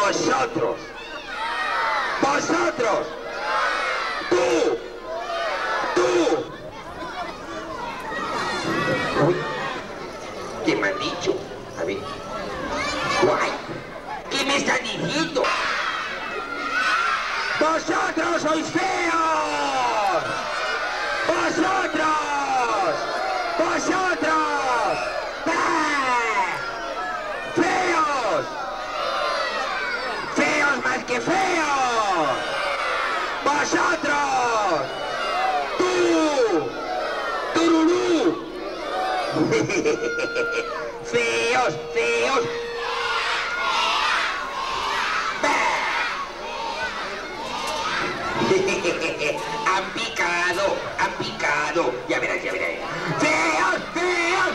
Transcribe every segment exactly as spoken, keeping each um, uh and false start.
Vosotros. Vosotros. Tú. Tú. Uy. ¿Qué me han dicho? A ver. Guay. ¿Qué me están diciendo? ¡Vosotros sois feos! ¡Vosotros! ¡Vosotros! ¡Ah! ¡Feos! ¡Feos más que feos! ¡Vosotros! ¡Tú! ¡Tururú! ¡Feos! ¡Feos! Han picado, han picado. Ya verás, ya verás. ¡Feos, feos,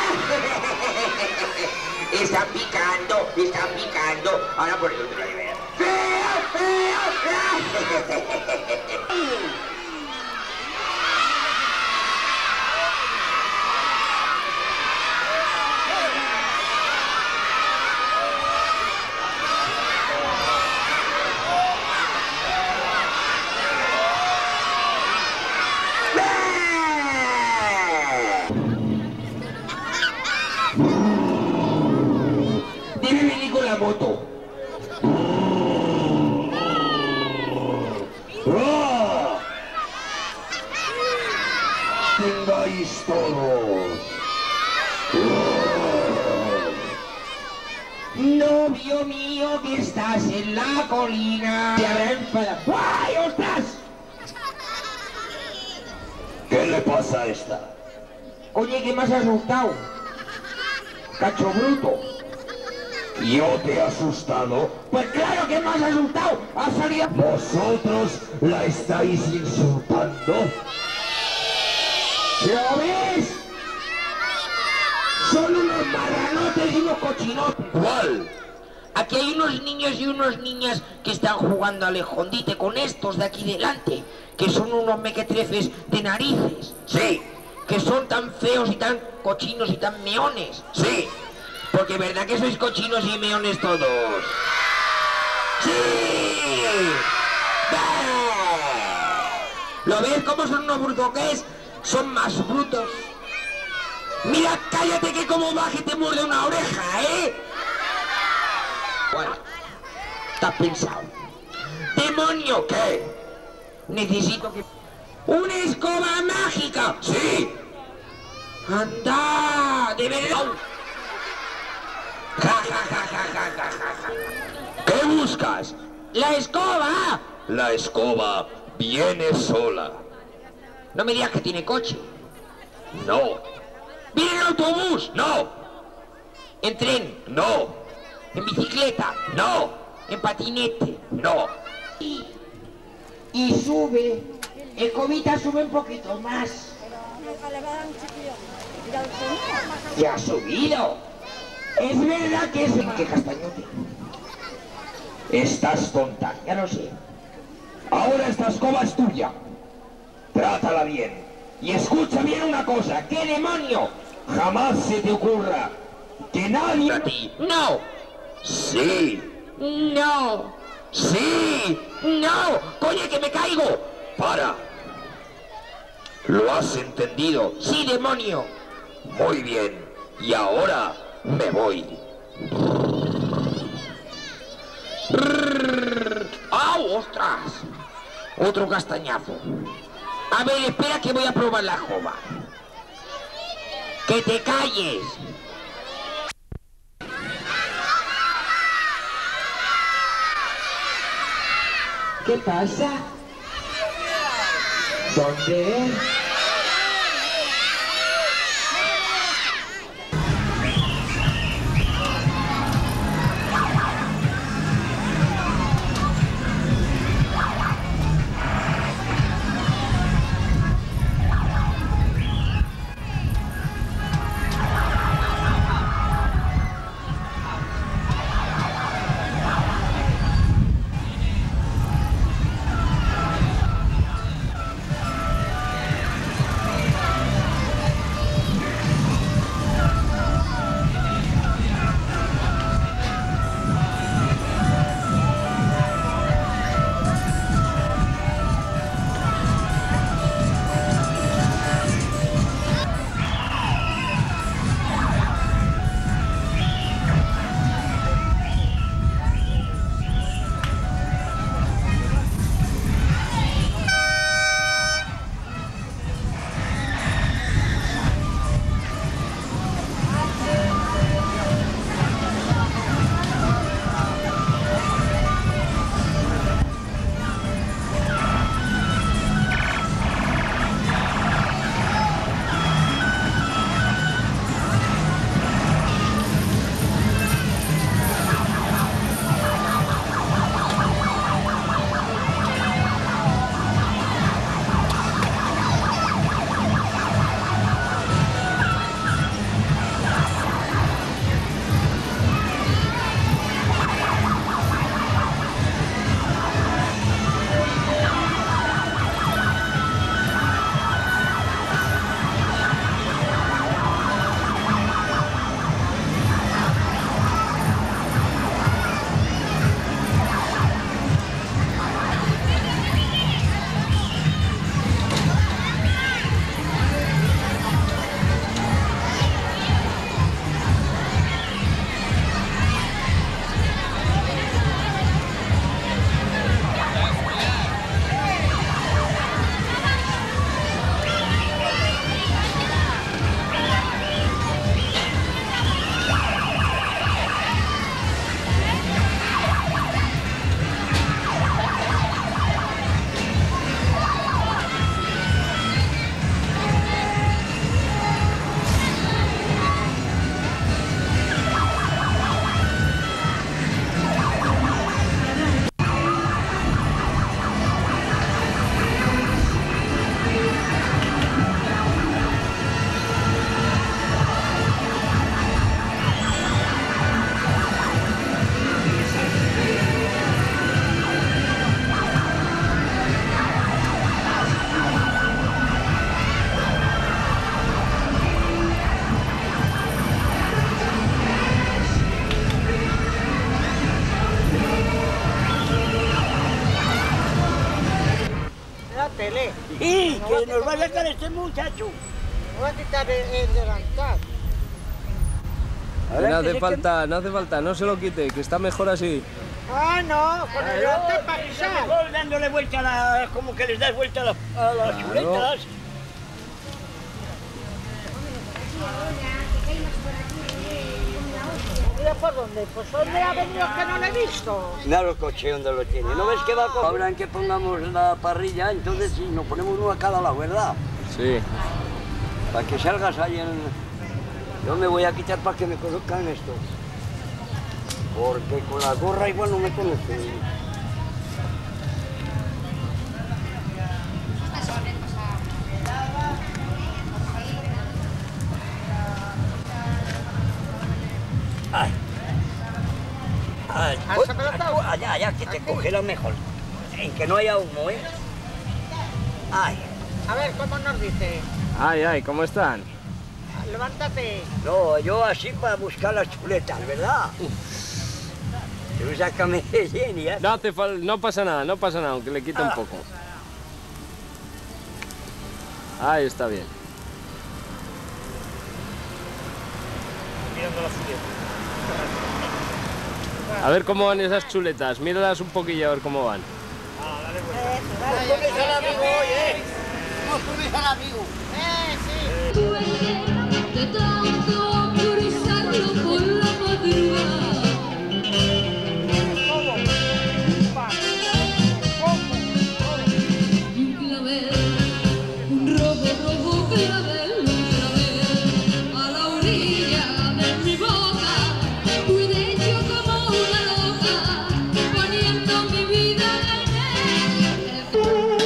feos! Están picando, están picando. Ahora por el otro lado, verás. ¡Feos, feos, feos! Moto. ¡Ah! Tengáis todos. ¡Ah! Novio mío que estás en la colina. Te habrá enfadado. ¡Guay, ostras! ¿Qué le pasa a esta? Oye, ¿qué me has asustado? Cacho bruto. ¿Yo te he asustado? Pues claro que me has asustado. Ha salido... ¿Vosotros la estáis insultando? ¿Lo ves? Son unos marranotes y unos cochinotes. ¿Cuál? Aquí hay unos niños y unas niñas que están jugando al escondite con estos de aquí delante, que son unos mequetrefes de narices. Sí. Que son tan feos y tan cochinos y tan meones. Sí. Porque verdad que sois cochinos y meones todos. ¡Sí! ¡Bah! ¿Lo ves cómo son unos brutoques? Son más brutos. Mira, cállate que como baje te muerde una oreja, ¿eh? Bueno, ¿te has pensado? ¡Demonio! ¿Qué? Necesito que... ¡Una escoba mágica! ¡Sí! ¡Anda! ¡De verdad! Ja, ja, ja, ja, ja, ja, ja. ¿Qué buscas? ¡La escoba! La escoba viene sola. No me digas que tiene coche. No. ¿Viene en autobús? No. ¿En tren? No. ¿En bicicleta? No. ¿En patinete? No. Y, y sube. Escobita sube un poquito más. Ya ha subido. Es verdad que es en que castañote. Estás tonta, ya lo sé. Ahora esta escoba es tuya. Trátala bien. Y escucha bien una cosa. ¿Qué demonio? Jamás se te ocurra que nadie... A ti. No. Sí. No. Sí. No. Coño, que me caigo. Para. ¿Lo has entendido? Sí, demonio. Muy bien. Y ahora... me voy. ¡Au! ¡Ostras! Otro castañazo. A ver, espera que voy a probar la escoba. ¡Que te calles! ¿Qué pasa? ¿Dónde? que nos va a sacar este muchacho. No va a quitar el, el delantal. No hace falta, no hace falta, no se lo quite, que está mejor así. Ah, no, con el delantal para pisar. Mejor dándole vuelta a la... como que les das vuelta a, la, a las Claro. chuletas. Mira por dónde, pues ¿dónde ha venido que no lo he visto? Mira el coche donde lo tiene. ¿No ves que va con... Ahora en que pongamos la parrilla, entonces sí, nos ponemos uno a cada lado, ¿verdad? Sí. Para que salgas ahí en... Yo me voy a quitar para que me conozcan esto. Porque con la gorra igual no me conocen. Ay. Ay, ¿Has uy, apretado? allá, allá, que te Aquí. cogerá mejor. En que no haya humo, ¿eh? Ay. A ver, ¿cómo nos dice? Ay, ay, ¿cómo están? Levántate. No, yo así para buscar las chuletas, ¿verdad? Tú sácame bien, ¿ya? No hace fal- no pasa nada, no pasa nada, aunque le quita un poco. Ahí está bien. A ver cómo van esas chuletas, míralas un poquillo a ver cómo van. Dale, dale, dale, al amigo hoy, ¿eh? No subes al amigo. Eh, sí. De tanto priorizarlo por la madrugada. Y un clavel, un rojo, rojo clavel, un clavel a la orilla de mi boca. Cuidé yo como una loca, poniendo mi vida en él.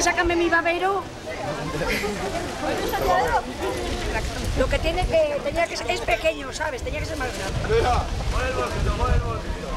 sácame mi babero. Lo que tiene que, tenía que ser, es pequeño, ¿sabes? Tenía que ser más grande. Pon el bolsito, pon el bolsito.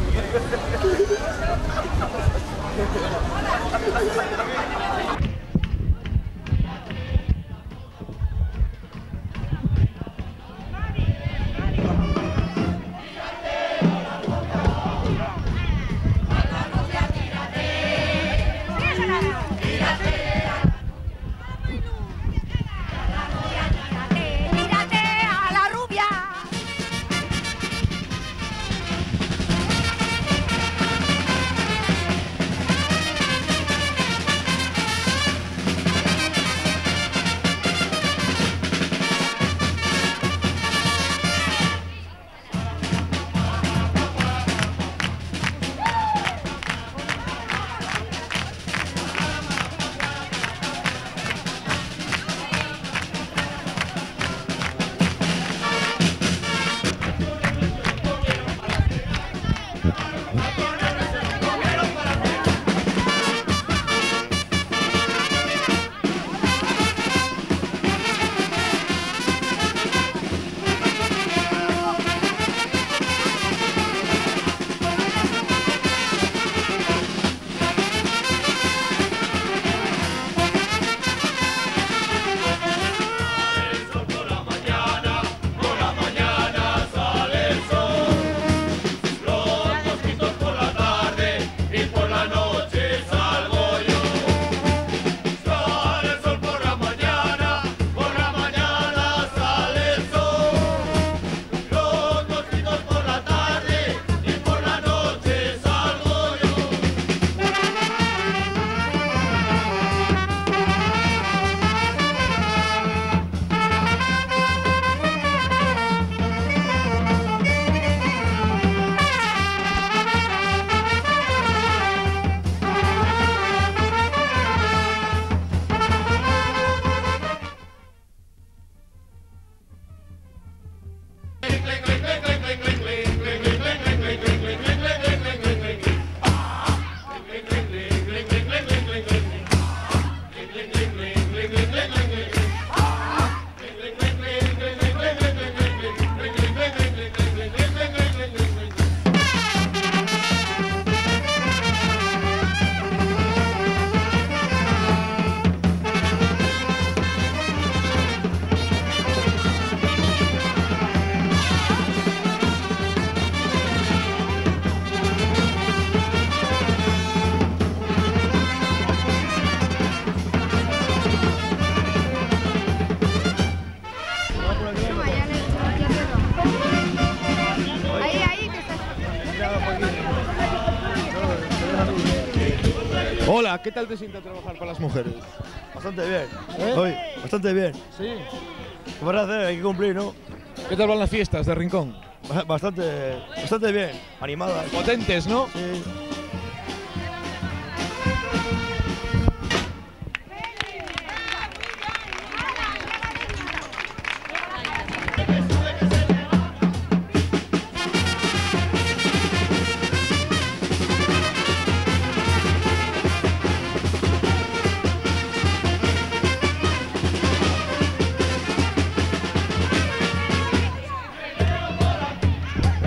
Hola, ¿qué tal te sientes trabajar con las mujeres? Bastante bien. ¿Eh? Hoy, bastante bien. Sí. ¿Qué vas a hacer? Hay que cumplir, ¿no? ¿Qué tal van las fiestas de Rincón? Bastante, bastante bien. Animadas. Potentes, ¿no? Sí.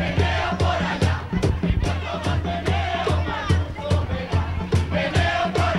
Veneo por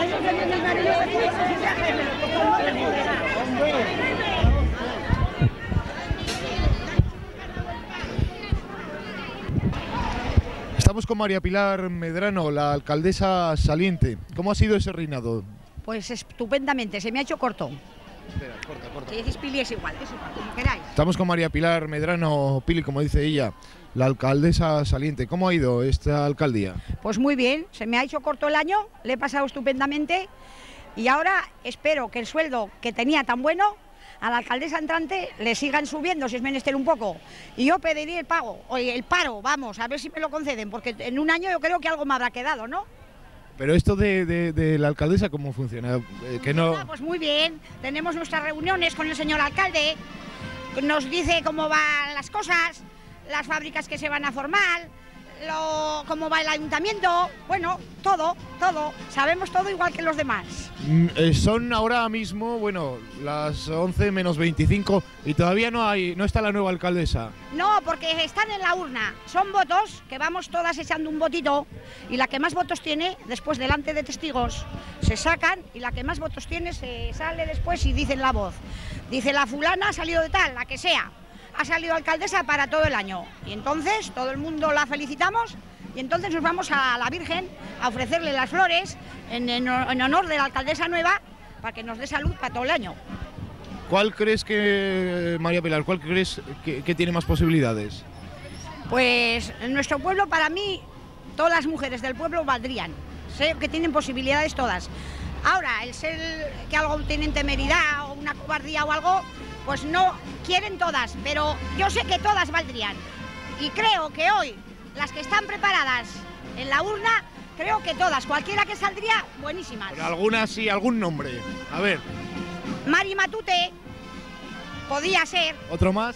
Estamos con María Pilar Medrano, la alcaldesa saliente. ¿Cómo ha sido ese reinado? Pues estupendamente, se me ha hecho corto. Espera, corta, corta. Si decís Pili es igual, es igual, como queráis. Estamos con María Pilar Medrano, Pili, como dice ella, la alcaldesa saliente. ¿Cómo ha ido esta alcaldía? Pues muy bien, se me ha hecho corto el año, le he pasado estupendamente y ahora espero que el sueldo que tenía tan bueno a la alcaldesa entrante le sigan subiendo si es menester un poco. Y yo pediría el pago, o el paro, vamos, a ver si me lo conceden, porque en un año yo creo que algo me habrá quedado, ¿no? Pero esto de, de, de la alcaldesa, ¿cómo funciona? Eh, que no... Pues muy bien, tenemos nuestras reuniones con el señor alcalde, nos dice cómo van las cosas, las fábricas que se van a formar, lo, cómo va el ayuntamiento, bueno, todo, todo, sabemos todo igual que los demás. Mm, eh, son ahora mismo, bueno, las once menos veinticinco y todavía no hay, no está la nueva alcaldesa. No, porque están en la urna, son votos que vamos todas echando un votito y la que más votos tiene, después delante de testigos, se sacan y la que más votos tiene se sale después y dicen la voz. Dice la fulana ha salido de tal, la que sea. Ha salido alcaldesa para todo el año y entonces todo el mundo la felicitamos y entonces nos vamos a la Virgen a ofrecerle las flores en, en, en honor de la alcaldesa nueva para que nos dé salud para todo el año. ¿Cuál crees que, María Pilar, cuál crees que, que tiene más posibilidades? Pues en nuestro pueblo, para mí, todas las mujeres del pueblo valdrían, sé que tienen posibilidades todas. Ahora, el ser que algo tienen temeridad o una cobardía o algo, pues no quieren todas, pero yo sé que todas valdrían. Y creo que hoy, las que están preparadas en la urna, creo que todas, cualquiera que saldría, buenísimas. Pero algunas sí, algún nombre. A ver. Mari Matute, podía ser. ¿Otro más?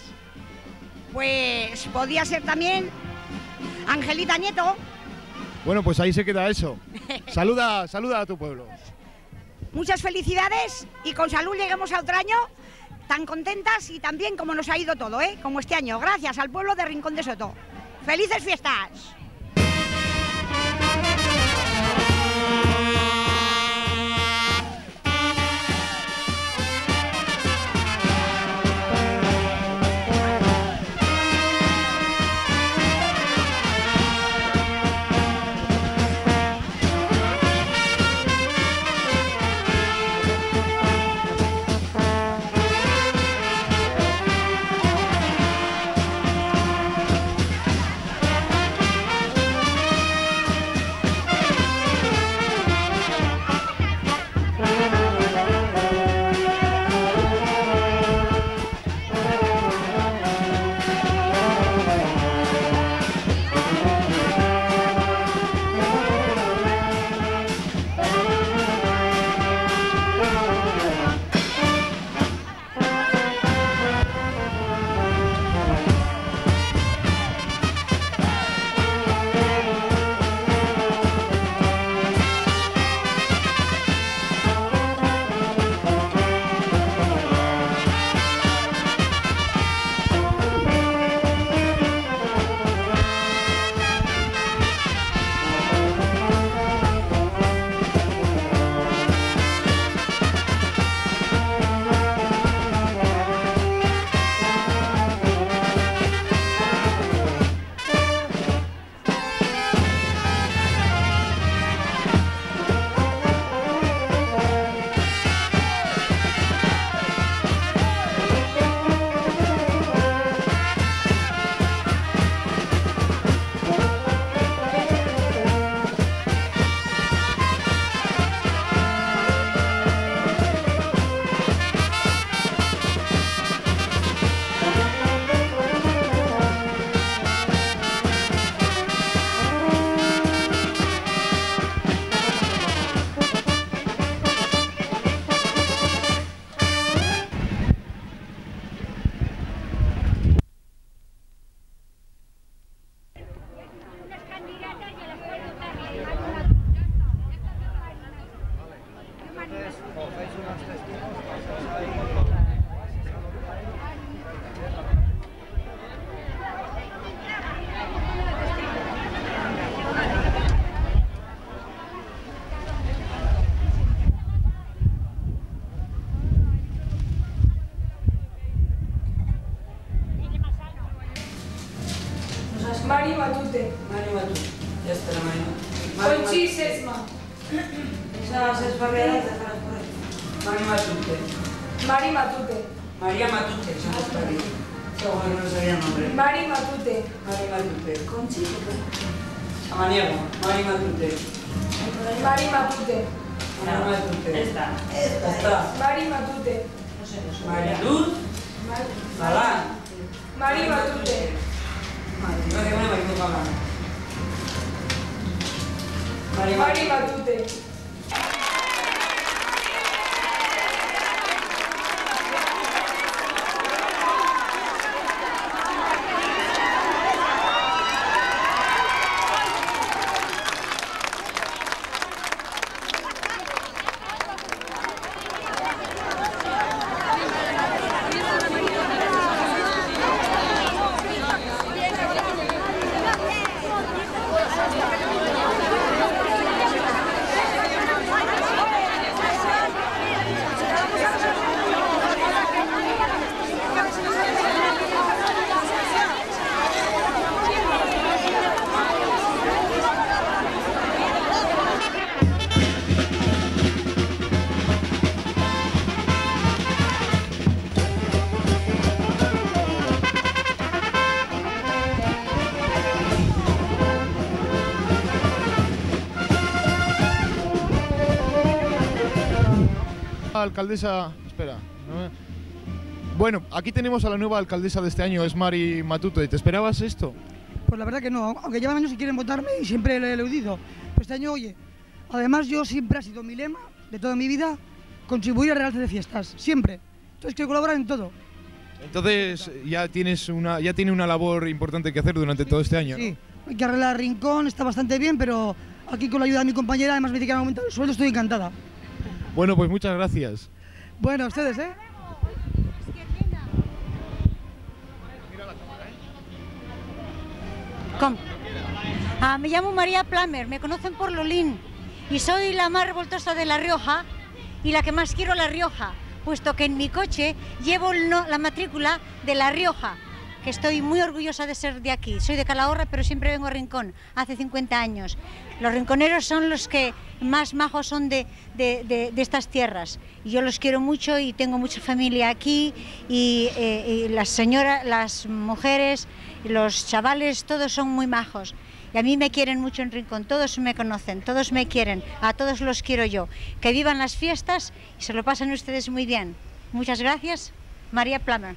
Pues podía ser también Angelita Nieto. Bueno, pues ahí se queda eso. Saluda, saluda a tu pueblo. Muchas felicidades y con salud lleguemos a otro año tan contentas y tan bien como nos ha ido todo, ¿eh? Como este año, gracias al pueblo de Rincón de Soto. ¡Felices fiestas! Conchi Sesma. Esas esparreadas, déjalas por ahí. Mari Matute. Mari Matute. María Matute, son las paredes. Qué bueno, no sabía el nombre. Mari Matute. Mari Matute. Conchi. Amaniego. Mari Matute. Mari Matute. Mari Matute. Esta. Esta. Esta. Mari Matute. No sé, no sé. María Luz. Galán. Mari Matute. No, que bueno, Maricón Galán. Mari Mari Matute. Alcaldesa, espera. ¿no? Bueno, aquí tenemos a la nueva alcaldesa de este año, es Mari Matute. ¿Te esperabas esto? Pues la verdad que no, aunque llevan años que quieren votarme y siempre le he eludido. Pero este año, oye, además yo siempre ha sido mi lema de toda mi vida, contribuir al realce de fiestas, siempre. Entonces quiero colaborar en todo. Entonces ya tienes una, ya tiene una labor importante que hacer durante todo este año, ¿no? Sí, hay que arreglar el rincón, está bastante bien, pero aquí con la ayuda de mi compañera, además me dice que han aumentado el sueldo, estoy encantada. Bueno, pues muchas gracias. Bueno, ustedes, ¿eh? ¿Cómo? Ah, me llamo María Plamer, me conocen por Lolín y soy la más revoltosa de La Rioja y la que más quiero La Rioja, puesto que en mi coche llevo el no, la matrícula de La Rioja, que estoy muy orgullosa de ser de aquí. Soy de Calahorra, pero siempre vengo a Rincón, hace cincuenta años. Los rinconeros son los que más majos son de, de, de, de estas tierras. Y yo los quiero mucho y tengo mucha familia aquí y, eh, y las señoras, las mujeres, los chavales, todos son muy majos. Y a mí me quieren mucho en Rincón, todos me conocen, todos me quieren, a todos los quiero yo. Que vivan las fiestas y se lo pasen ustedes muy bien. Muchas gracias, María Plamer.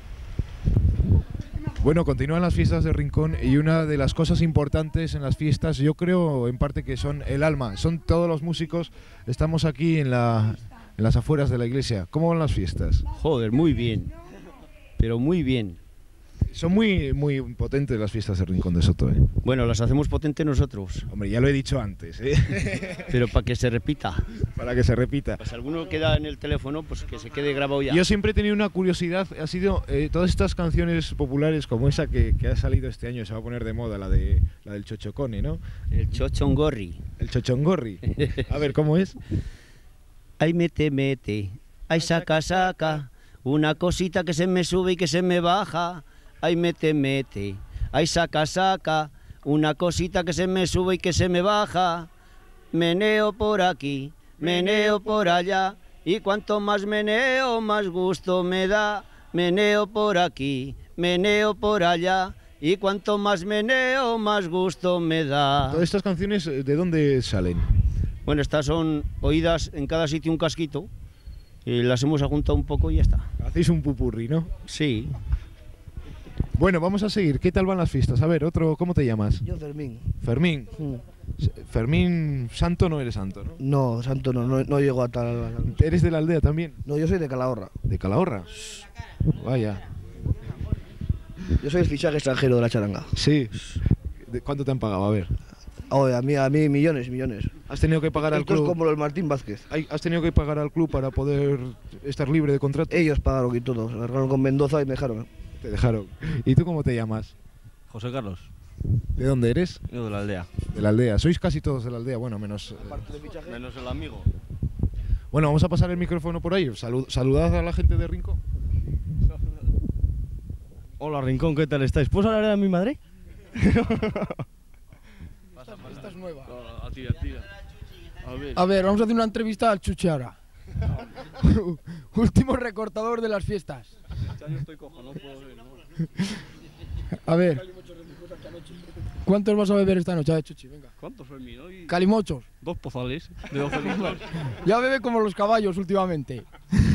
Bueno, continúan las fiestas de Rincón y una de las cosas importantes en las fiestas, yo creo en parte que son el alma, son todos los músicos, estamos aquí en, la, en las afueras de la iglesia. ¿Cómo van las fiestas? Joder, muy bien, pero muy bien. Son muy, muy potentes las fiestas de Rincón de Soto, ¿eh? Bueno, las hacemos potentes nosotros. Hombre, ya lo he dicho antes, ¿eh? Pero para que se repita. Para que se repita. Pues si alguno queda en el teléfono, pues que se quede grabado ya. Yo siempre he tenido una curiosidad, ha sido eh, todas estas canciones populares como esa que, que ha salido este año, se va a poner de moda, la de la del chochocone, ¿no? El chochongorri. El chochongorri. A ver, ¿cómo es? Ay, mete, mete, ay, saca, saca, una cosita que se me sube y que se me baja. Ay, mete, mete, ay, saca, saca, una cosita que se me sube y que se me baja. Meneo por aquí, meneo por allá, y cuanto más meneo, más gusto me da. Meneo por aquí, meneo por allá, y cuanto más meneo, más gusto me da. ¿Todas estas canciones de dónde salen? Bueno, estas son oídas en cada sitio un casquito, y las hemos juntado un poco y ya está. Hacéis un pupurri, ¿no? Sí. Bueno, vamos a seguir. ¿Qué tal van las fiestas? A ver, otro, ¿cómo te llamas? Yo, Fermín. Fermín. Mm. Fermín, santo no eres santo, ¿no? No, santo no, no, no llego a tal... ¿Eres de la aldea también? No, yo soy de Calahorra. ¿De Calahorra? Vaya. Yo soy el fichaje extranjero de la charanga. Sí. ¿De ¿Cuánto te han pagado? A ver. Oh, a mí, a mí millones, millones. ¿Has tenido que pagar Esto al club? Es como el Martín Vázquez. ¿Has tenido que pagar al club para poder estar libre de contrato? Ellos pagaron y todo. Se largaron con Mendoza y me dejaron. Te dejaron. ¿Y tú cómo te llamas? José Carlos. ¿De dónde eres? Yo de la aldea. De la aldea. Sois casi todos de la aldea, bueno, menos... Eh, menos el amigo. Bueno, vamos a pasar el micrófono por ahí. Salud, saludad a la gente de Rincón. Hola Rincón, ¿qué tal estáis? ¿Puedo hablar de mi madre? Estás es nueva. A ti, a ti. A ver. A ver, vamos a hacer una entrevista al Chuchi ahora. Último recortador de las fiestas. Este año estoy cojo, no puedo ver, no. A ver. ¿Cuántos vas a beber esta noche, Chuchi? Venga. ¿Cuántos, Fermín? Hoy... Calimochos. Dos pozales de doce litros. Ya bebe como los caballos últimamente.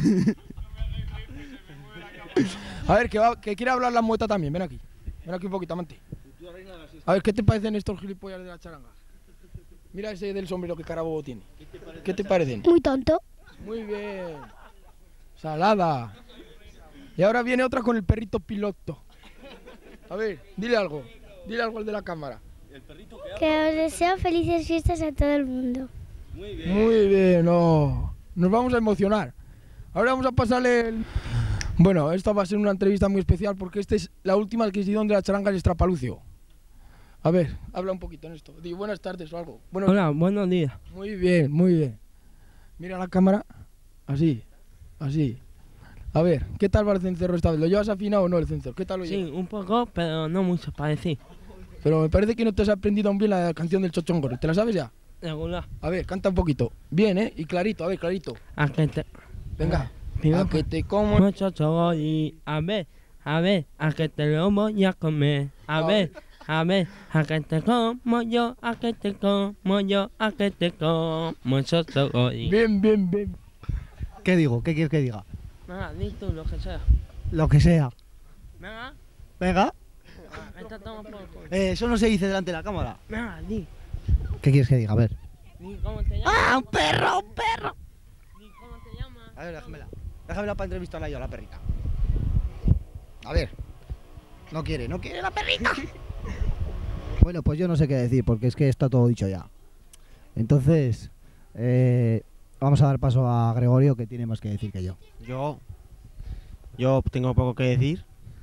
A ver, que, va, que quiere hablar la mueta también. Ven aquí. Ven aquí un poquito, amante. A ver, ¿qué te parecen estos gilipollas de la charanga? Mira ese del sombrero que carabobo tiene. ¿Qué te parecen? Muy tonto. Muy bien. Salada. Y ahora viene otra con el perrito piloto. A ver, dile algo. Dile algo al de la cámara. Que os deseo felices fiestas a todo el mundo. Muy bien. Muy bien, no. Nos vamos a emocionar. Ahora vamos a pasarle el... Bueno, esta va a ser una entrevista muy especial porque esta es la última adquisición de la charanga de Estrapalucio. A ver, habla un poquito en esto. Di buenas tardes o algo. Buenos Hola, buenos días. Muy bien, muy bien. Mira la cámara. Así, así. A ver, ¿qué tal va el cencerro esta vez? ¿Lo llevas afinado o no el cencerro? ¿Qué tal lo llevas? Sí, un poco, pero no mucho, para decir. Pero me parece que no te has aprendido aún bien la canción del Chochongoro. ¿Te la sabes ya? Regular. A ver, canta un poquito. Bien, ¿eh? Y clarito, a ver, clarito. A que te... Venga. Venga. A que te como... Chochongori. A ver, a ver, a que te lo voy a comer. A ver, a ver, a que te como yo, a que te como yo, a que te como Chochongori. Bien, bien, bien. ¿Qué digo? ¿Qué quieres que diga? Venga, di tú lo que sea. Lo que sea. Venga. Venga. Esta toma por culo. Eh, eso no se dice delante de la cámara. Venga, di. ¿Qué quieres que diga? A ver. Di cómo te llamas. ¡Ah, un perro, un perro! Di cómo te llamas. A ver, déjamela. Déjamela para entrevistarla yo a la perrita. A ver. No quiere, no quiere la perrita. Bueno, pues yo no sé qué decir porque es que está todo dicho ya. Entonces, eh, vamos a dar paso a Gregorio que tiene más que decir que yo. Yo, yo tengo poco que decir.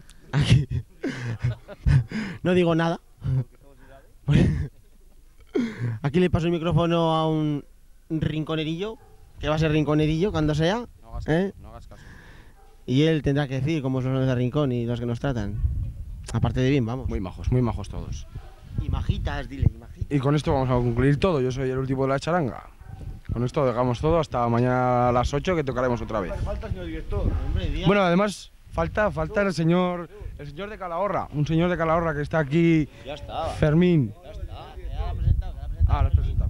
No digo nada. Aquí le paso el micrófono a un rinconerillo, que va a ser rinconerillo cuando sea. No hagas ¿eh? caso, no hagas caso. Y él tendrá que decir cómo son los de Rincón y los que nos tratan. Aparte de bien, vamos. Muy majos, muy majos todos. Y majitas, dile, y majitas. Y con esto vamos a concluir todo. Yo soy el último de la charanga. Con esto dejamos todo hasta mañana a las ocho que tocaremos otra vez. Falta, señor director. Bueno, además falta, falta el señor, el señor de Calahorra, un señor de Calahorra que está aquí. Ya está. Fermín. Ya está, ya lo he presentado, ya lo he presentado. Ah, lo has presentado.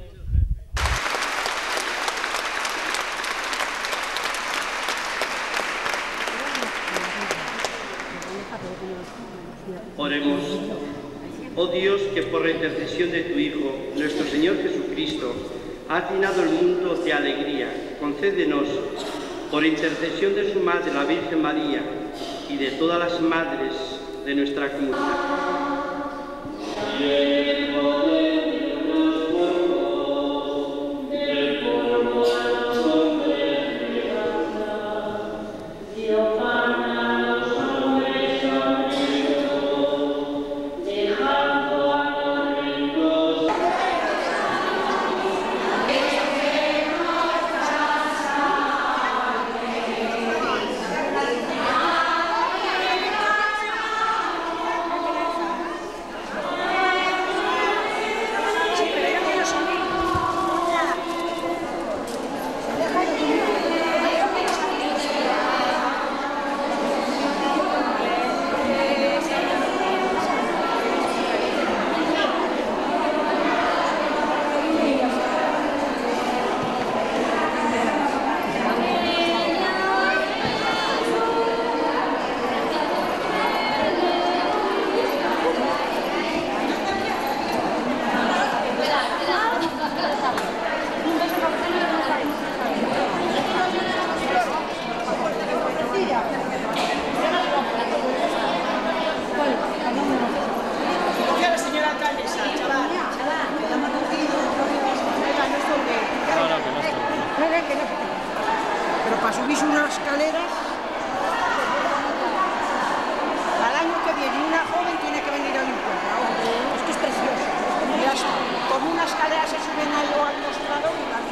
Oremos. Oh Dios, que por la intercesión de tu Hijo, nuestro Señor Jesucristo, has llenado el mundo de alegría, concédenos, por intercesión de su Madre, la Virgen María, y de todas las madres de nuestra comunidad. Pero para subirse unas escaleras, al año que viene una joven tiene que venir a un encuentro. Es que es precioso. Ya está. Con una escalera se suben ahí al mostrador y la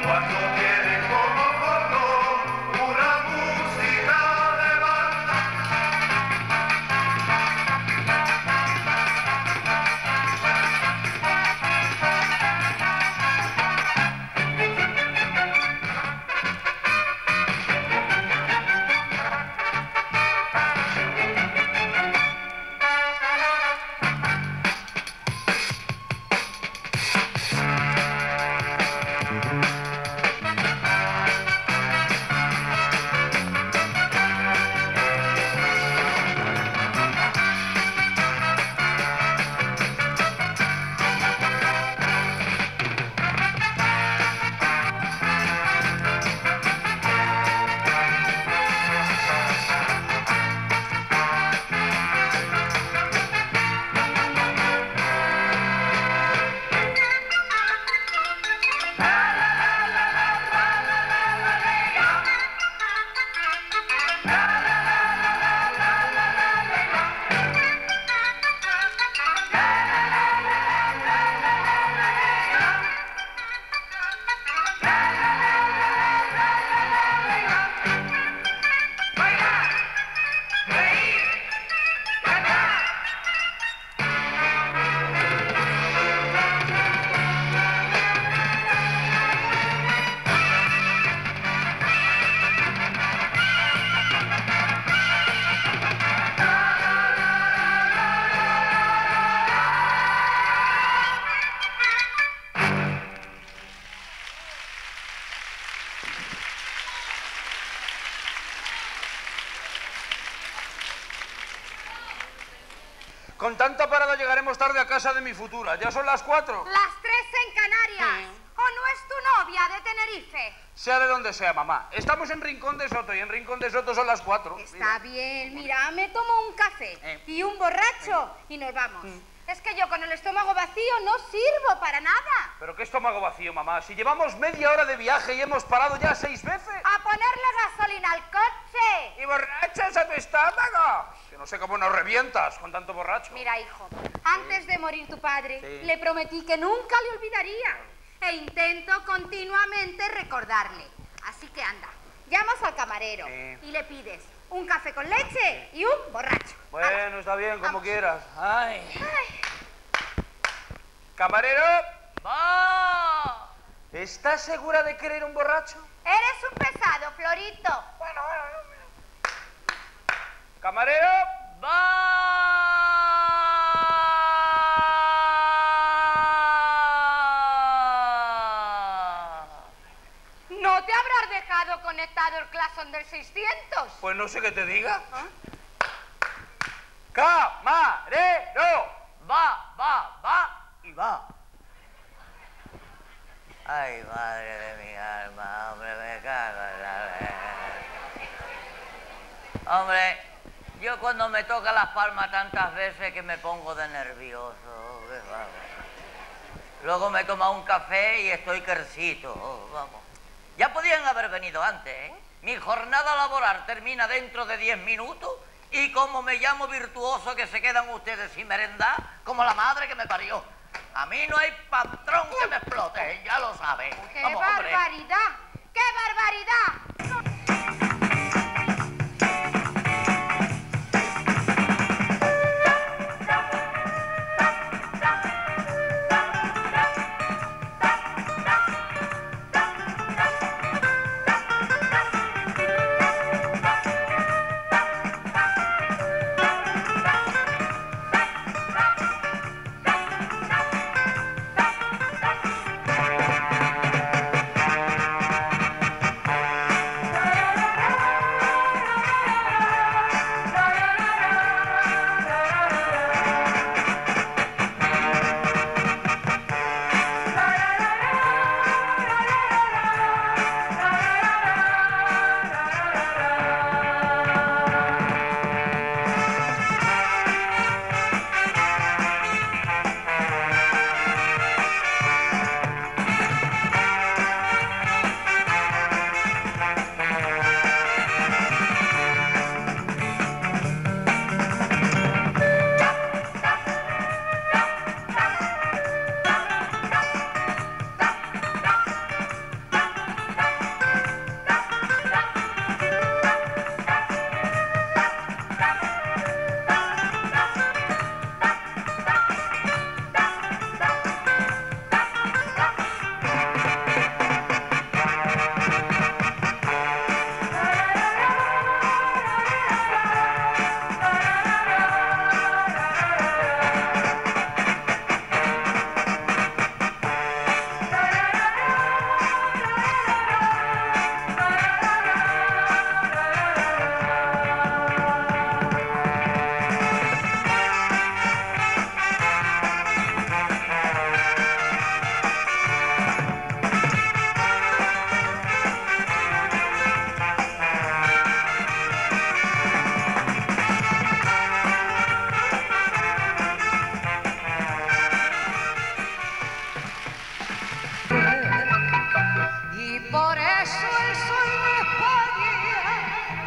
Con tanta parada llegaremos tarde a casa de mi futura. Ya son las cuatro. Las tres en Canarias. ¿O no es tu novia de Tenerife? Sea de donde sea, mamá. Estamos en Rincón de Soto y en Rincón de Soto son las cuatro. Está Mira. bien, mira, me tomo un café Eh. y un borracho y nos vamos. Es que yo con el estómago vacío no sirvo para nada. ¿Pero qué estómago vacío, mamá? Si llevamos media hora de viaje y hemos parado ya seis veces. A ponerle gasolina al coche. ¿Y borrachos a tu estómago? Que no sé cómo nos revientas con tanto borracho. Mira, hijo, antes de morir tu padre, Sí. le prometí que nunca le olvidaría. E intento continuamente recordarle. Así que anda, llamas al camarero Sí. y le pides un café con leche y un borracho. Bueno, está bien, como quieras. Ay. Ay. Camarero. ¡Va! ¿Estás segura de querer un borracho? Eres un pesado, Florito. Bueno, bueno, bueno. Camarero. ¡Va! ¿No te habrás dejado conectado el claxon del seiscientos? Pues no sé qué te diga. ¡Camarero! Va, va, va y va. Ay, madre de mi alma, hombre, me cago en la leche. Hombre, yo cuando me toca las palmas tantas veces que me pongo de nervioso, qué vamos. Luego me tomo un café y estoy quercito, vamos. Ya podían haber venido antes, ¿eh? Mi jornada laboral termina dentro de diez minutos y como me llamo virtuoso que se quedan ustedes sin merendar, como la madre que me parió. A mí no hay patrón que me explote, ya lo saben. ¡Qué Vamos, hombre. barbaridad! ¡Qué barbaridad!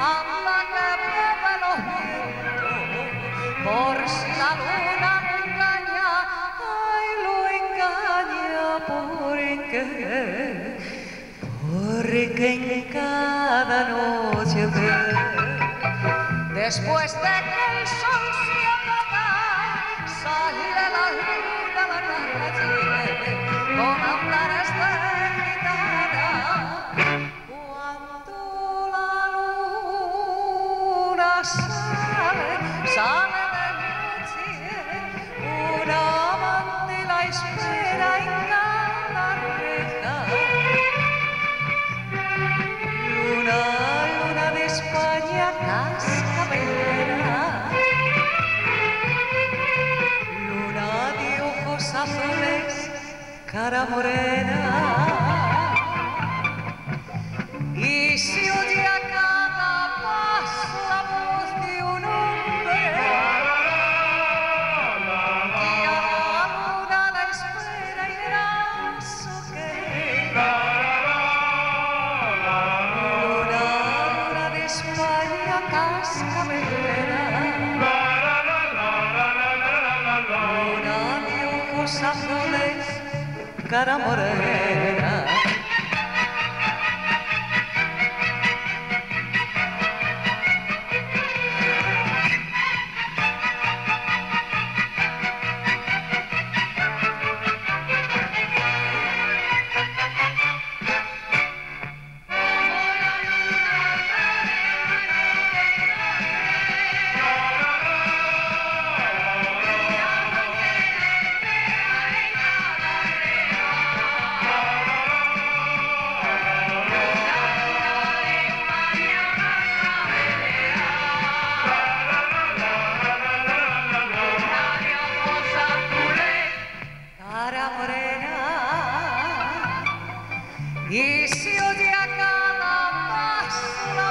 anda que mueve los vientos, por si la luna lo engaña, ay, lo engaña porque, porque en cada noche ve, después de que el sol se apaga, sale la luna a la calle con andares de gitana. Cuando la luna sale, sale de noche, una amante la espera en cada reja. Luna, luna de España, cascabelera, luna de ojos azules, cara morena, y se oye a cada paso la voz de un hombre, y a la luna la espera y verás su querer. Luna, luna de España, cascabelera, luna de ojos azules, cara morena. Cara morena, y se oye a cada paso la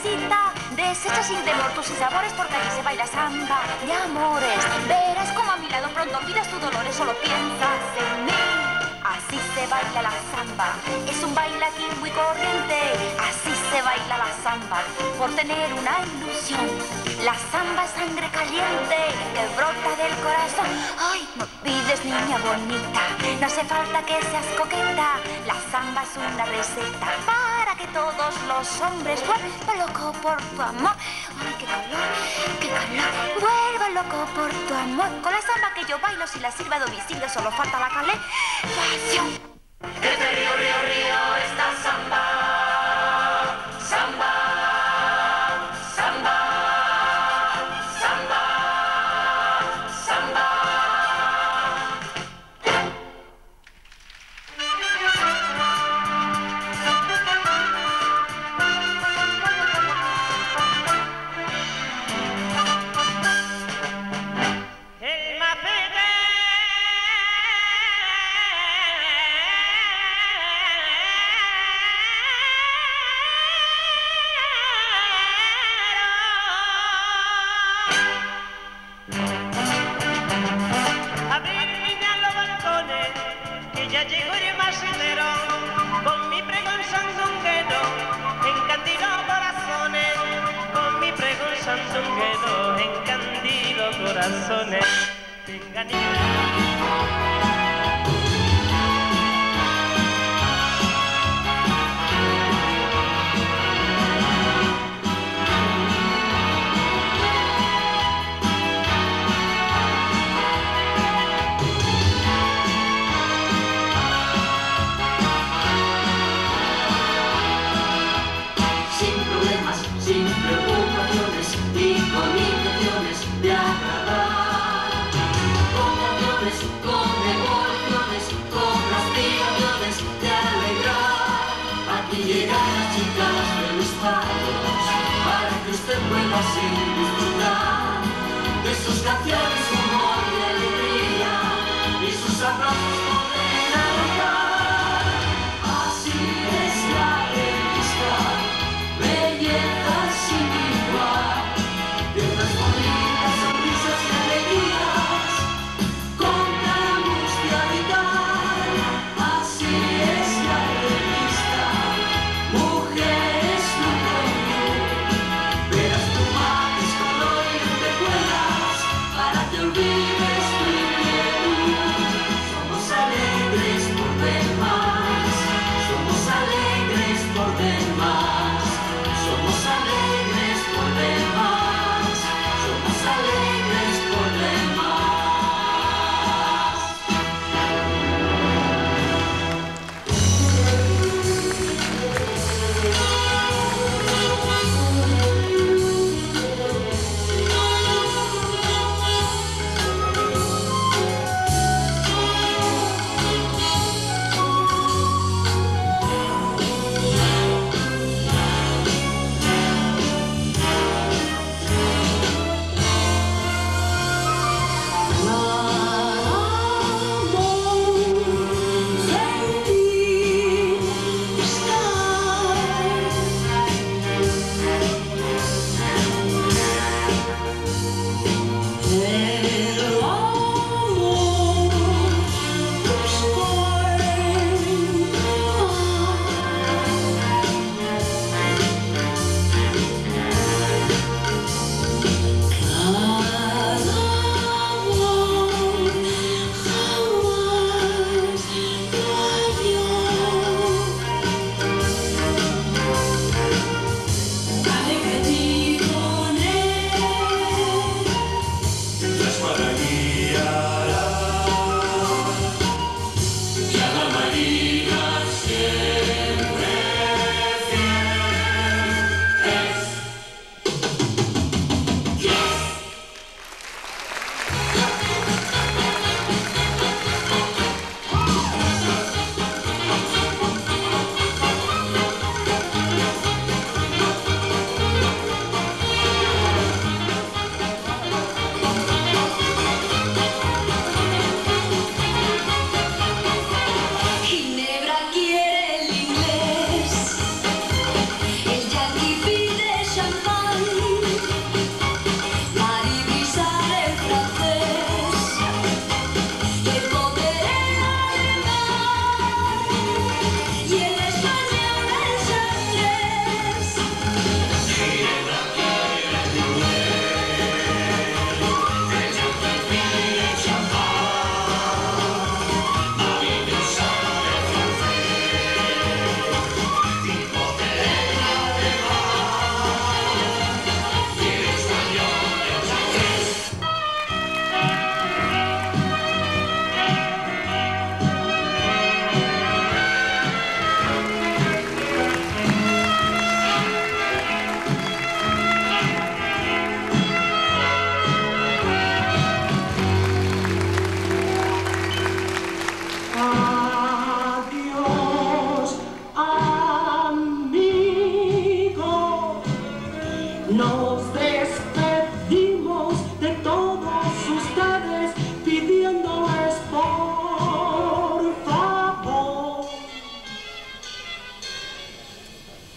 visita. Desecha sin temor tus sabores porque allí se baila samba de amores. Verás como a mi lado pronto olvidas tus dolores, solo piensas en mí. Así se baila la samba, es un baile aquí muy corriente. Así se baila la samba, por tener una ilusión. La samba es sangre caliente que brota del corazón. Ay, no olvides, niña bonita, no hace falta que seas coqueta. La samba es una receta para que todos los hombres vuelvan loco por tu amor. Ay, qué calor, qué calor, vuelvo loco por tu amor. Con la samba que yo bailo, si la sirve a domicilio, solo falta la calefacción. Desde Río, Río, Río está samba, samba, samba, samba, samba. El mapete abrir niña los balcones, que ya llegó el marcetero, con mi pregón sandunguero, encandilo corazones, con mi pregón sandunguero, encandilo corazones, tengan Sin problemas, sin preocupaciones y con intenciones de agradar. Con canciones, con emociones, con aspiraciones de alegrar. Aquí llegan las chicas de los barrios para que usted pueda así disfrutar de sus canciones, humor y alegría y sus aplausos poder alojar. Así es la revista, belleza sin igual, piezas bonitas, sonrisas y alegrías, con cada angustia vital. Así es la revista, mujeres número uno, verás plumajes, color y lentejuelas, para que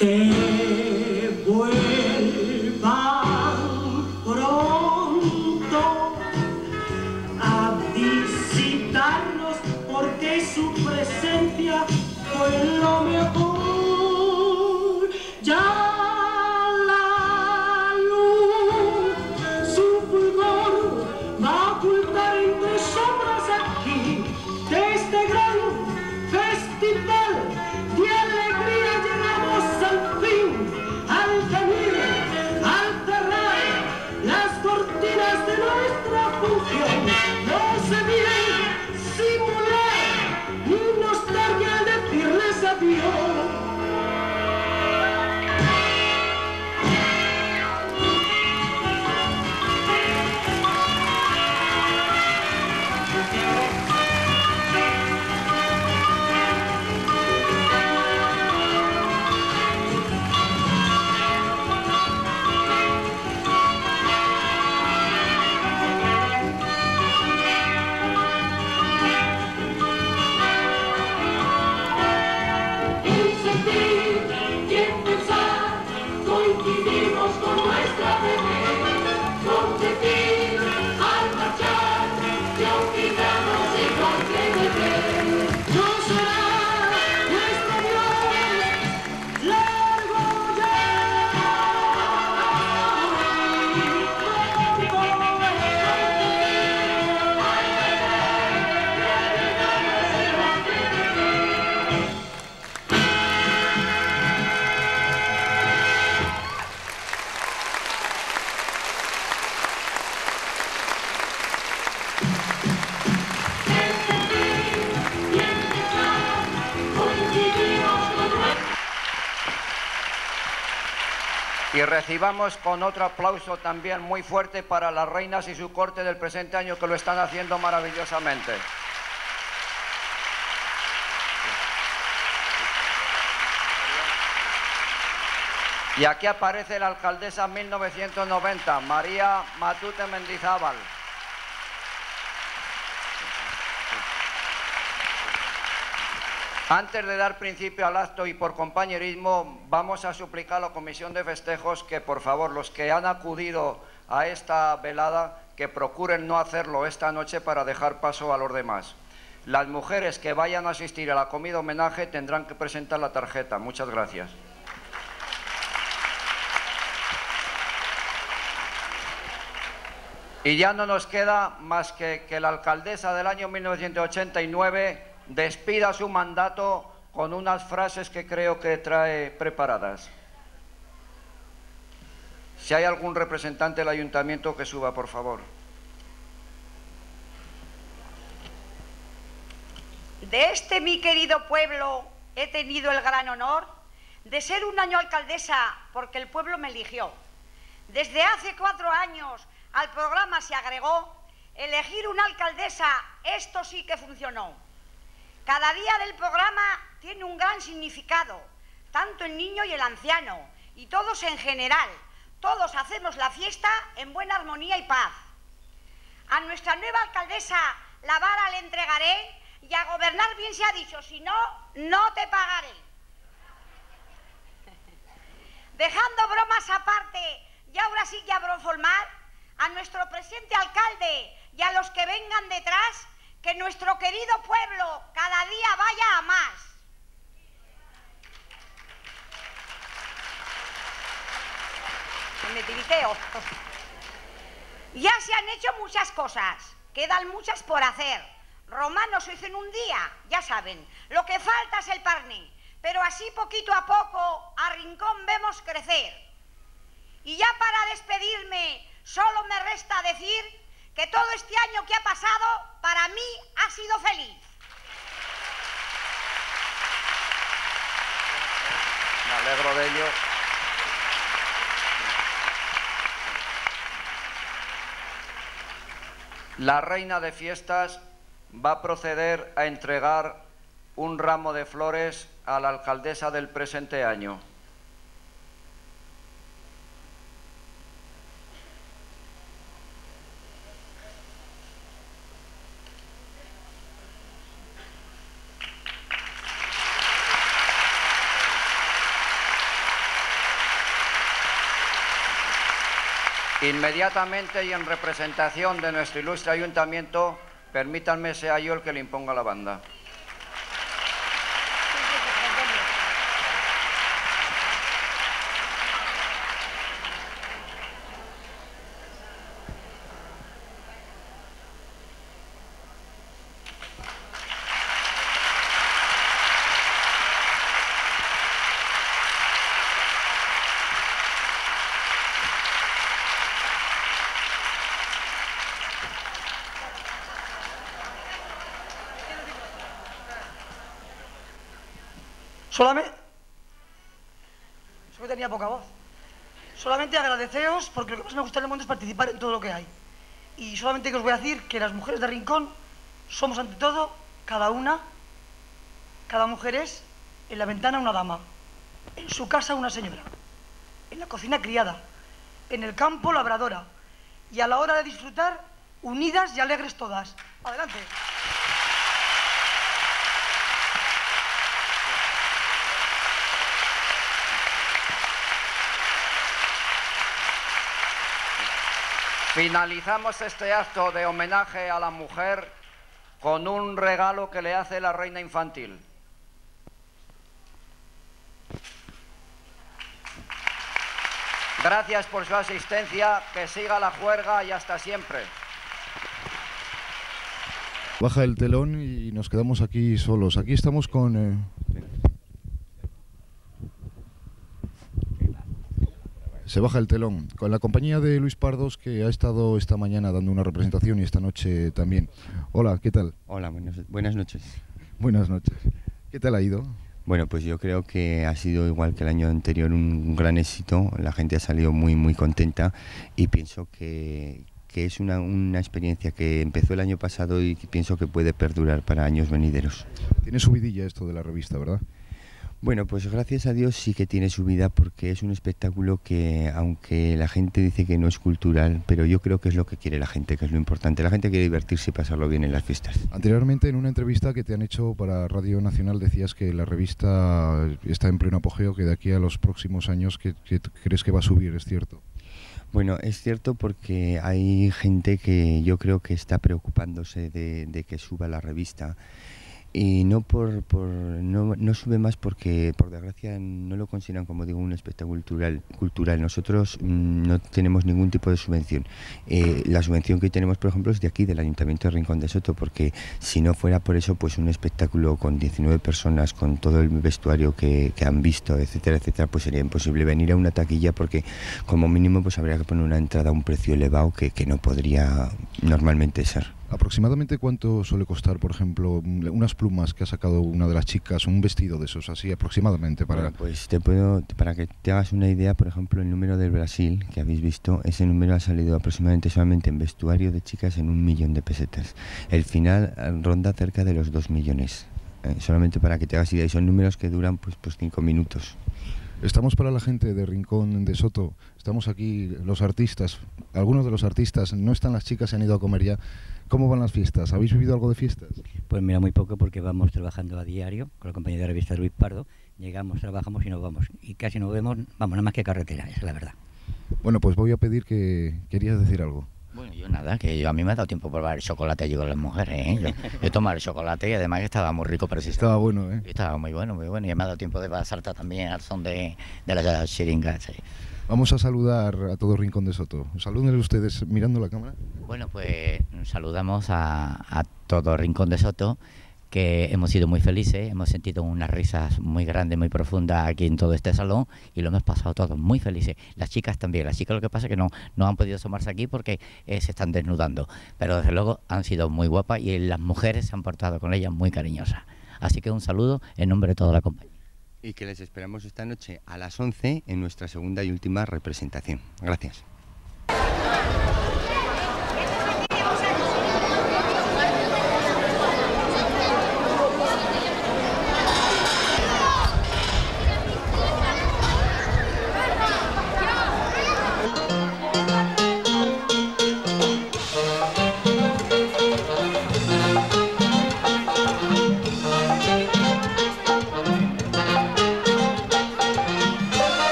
que vuelvan pronto a visitarnos, porque su presencia fue lo mejor. Ya la luz, su fulgor va a ocultar entre sombras aquí de este gran festival de alegría. Llegamos al fin, al venir, al cerrar las cortinas de nuestra función. No sé bien simular mi nostalgia al decirles adiós. Y recibamos con otro aplauso también muy fuerte para las reinas y su corte del presente año, que lo están haciendo maravillosamente. Y aquí aparece la alcaldesa mil novecientos noventa, María Matute Mendizábal. Antes de dar principio al acto y por compañerismo, vamos a suplicar a la Comisión de Festejos que, por favor, los que han acudido a esta velada, que procuren no hacerlo esta noche para dejar paso a los demás. Las mujeres que vayan a asistir a la comida homenaje tendrán que presentar la tarjeta. Muchas gracias. Y ya no nos queda más que que la alcaldesa del año mil novecientos ochenta y nueve despida su mandato con unas frases que creo que trae preparadas. Si hay algún representante del ayuntamiento, que suba, por favor. De este mi querido pueblo he tenido el gran honor de ser un año alcaldesa porque el pueblo me eligió. Desde hace cuatro años al programa se agregó elegir una alcaldesa. Esto sí que funcionó. Cada día del programa tiene un gran significado, tanto el niño y el anciano, y todos en general. Todos hacemos la fiesta en buena armonía y paz. A nuestra nueva alcaldesa la vara le entregaré, y a gobernar bien se ha dicho, si no, no te pagaré. Dejando bromas aparte, y ahora sí ya abro formar, a nuestro presente alcalde y a los que vengan detrás, que nuestro querido pueblo cada día vaya a más. Me tiriteo. Ya se han hecho muchas cosas, quedan muchas por hacer. Romanos se hizo en un día, ya saben, lo que falta es el parné, pero así poquito a poco a rincón vemos crecer. Y ya para despedirme, solo me resta decir que todo este año que ha pasado, para mí ha sido feliz. Me alegro de ello. La reina de fiestas va a proceder a entregar un ramo de flores a la alcaldesa del presente año. Inmediatamente y en representación de nuestro ilustre ayuntamiento, permítanme sea yo el que le imponga la banda. Solamente... Solo tenía poca voz. Solamente agradeceos, porque lo que más me gusta en el mundo es participar en todo lo que hay. Y solamente que os voy a decir que las mujeres de Rincón somos ante todo cada una, cada mujer es en la ventana una dama, en su casa una señora, en la cocina criada, en el campo labradora, y a la hora de disfrutar, unidas y alegres todas. Adelante. Finalizamos este acto de homenaje a la mujer con un regalo que le hace la reina infantil. Gracias por su asistencia, que siga la juerga y hasta siempre. Baja el telón y nos quedamos aquí solos. Aquí estamos con... Eh... Se baja el telón, con la compañía de Luis Pardos, que ha estado esta mañana dando una representación y esta noche también. Hola, ¿qué tal? Hola, buenas, buenas noches. Buenas noches. ¿Qué tal ha ido? Bueno, pues yo creo que ha sido igual que el año anterior un gran éxito. La gente ha salido muy, muy contenta y pienso que, que es una, una experiencia que empezó el año pasado y que pienso que puede perdurar para años venideros. Tiene subidilla esto de la revista, ¿verdad? Bueno, pues gracias a Dios sí que tiene su vida, porque es un espectáculo que, aunque la gente dice que no es cultural, pero yo creo que es lo que quiere la gente, que es lo importante. La gente quiere divertirse y pasarlo bien en las fiestas. Anteriormente, en una entrevista que te han hecho para Radio Nacional, decías que la revista está en pleno apogeo, que de aquí a los próximos años que, que crees que va a subir, ¿es cierto? Bueno, es cierto, porque hay gente que yo creo que está preocupándose de, de que suba la revista. Y no por, por no, no sube más porque, por desgracia, no lo consideran, como digo, un espectáculo cultural. cultural. Nosotros mmm, no tenemos ningún tipo de subvención. Eh, la subvención que tenemos, por ejemplo, es de aquí, del Ayuntamiento de Rincón de Soto, porque si no fuera por eso, pues un espectáculo con diecinueve personas, con todo el vestuario que, que han visto, etcétera, etcétera, pues sería imposible venir a una taquilla, porque como mínimo pues habría que poner una entrada a un precio elevado que, que no podría normalmente ser. ¿Aproximadamente cuánto suele costar, por ejemplo, unas plumas que ha sacado una de las chicas, un vestido de esos, así aproximadamente? Para... Bueno, pues te puedo, para que te hagas una idea, por ejemplo, el número del Brasil, que habéis visto, ese número ha salido aproximadamente solamente en vestuario de chicas en un millón de pesetas. El final ronda cerca de los dos millones, eh, solamente para que te hagas idea, y son números que duran pues, pues cinco minutos. Estamos para la gente de Rincón de Soto, estamos aquí los artistas, algunos de los artistas, no están las chicas, se han ido a comer ya. ¿Cómo van las fiestas? ¿Habéis vivido algo de fiestas? Pues mira, muy poco, porque vamos trabajando a diario con la compañía de revista Luis Pardo. Llegamos, trabajamos y nos vamos. Y casi no vemos, vamos, nada más que carretera, esa es la verdad. Bueno, pues voy a pedir que... ¿Querías decir algo? Bueno, yo nada, que yo, a mí me ha dado tiempo probar el chocolate allí con las mujeres, ¿eh? Yo, yo he tomado el chocolate y además que estaba muy rico, pero sí. Estaba bueno, ¿eh? Estaba muy bueno, muy bueno. Y me ha dado tiempo de saltar también al son de, de las chiringas, ¿sí? Vamos a saludar a todo Rincón de Soto. Saluden ustedes mirando la cámara. Bueno, pues saludamos a, a todo Rincón de Soto, que hemos sido muy felices, hemos sentido unas risas muy grandes, muy profundas aquí en todo este salón y lo hemos pasado todos muy felices. Las chicas también, las chicas lo que pasa es que no, no han podido asomarse aquí porque eh, se están desnudando, pero desde luego han sido muy guapas y las mujeres se han portado con ellas muy cariñosas. Así que un saludo en nombre de toda la compañía. Y que les esperamos esta noche a las once en nuestra segunda y última representación. Gracias.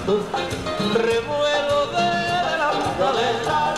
revuelo de la Magdalena.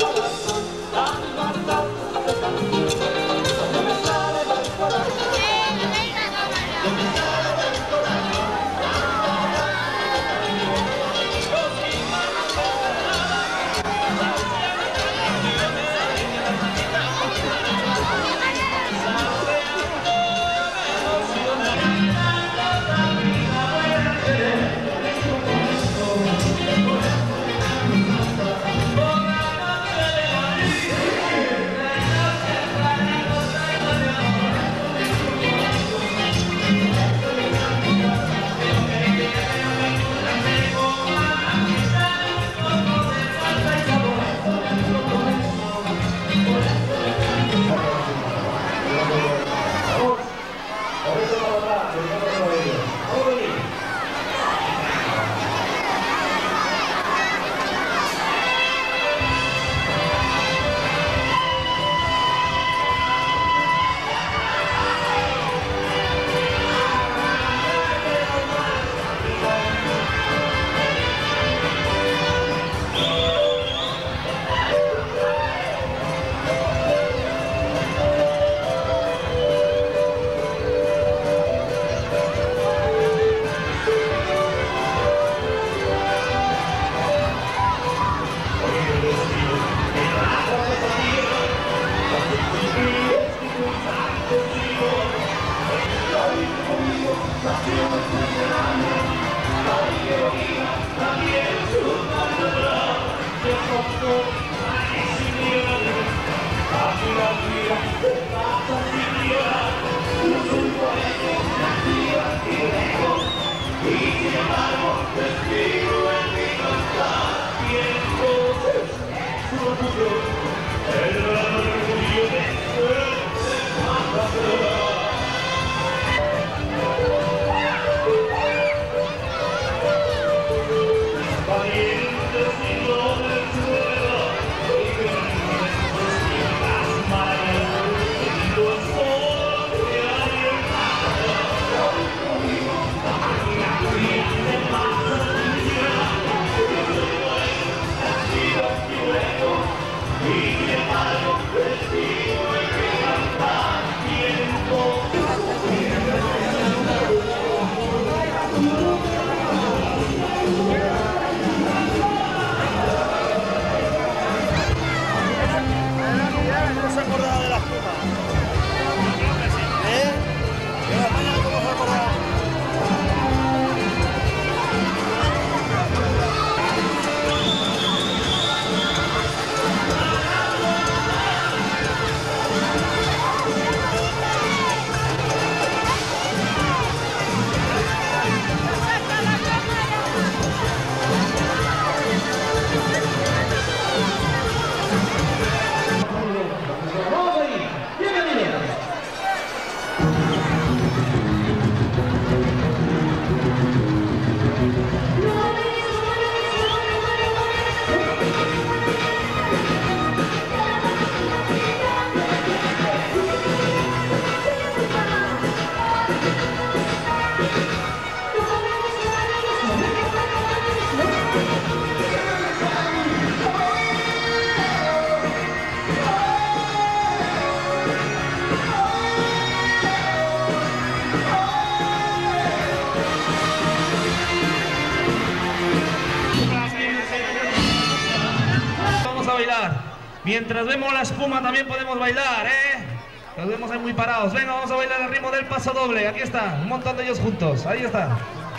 Mientras vemos la espuma también podemos bailar, ¿eh? Los vemos ahí muy parados. Venga, vamos a bailar el ritmo del paso doble. Aquí está, un montón de ellos juntos. Ahí está.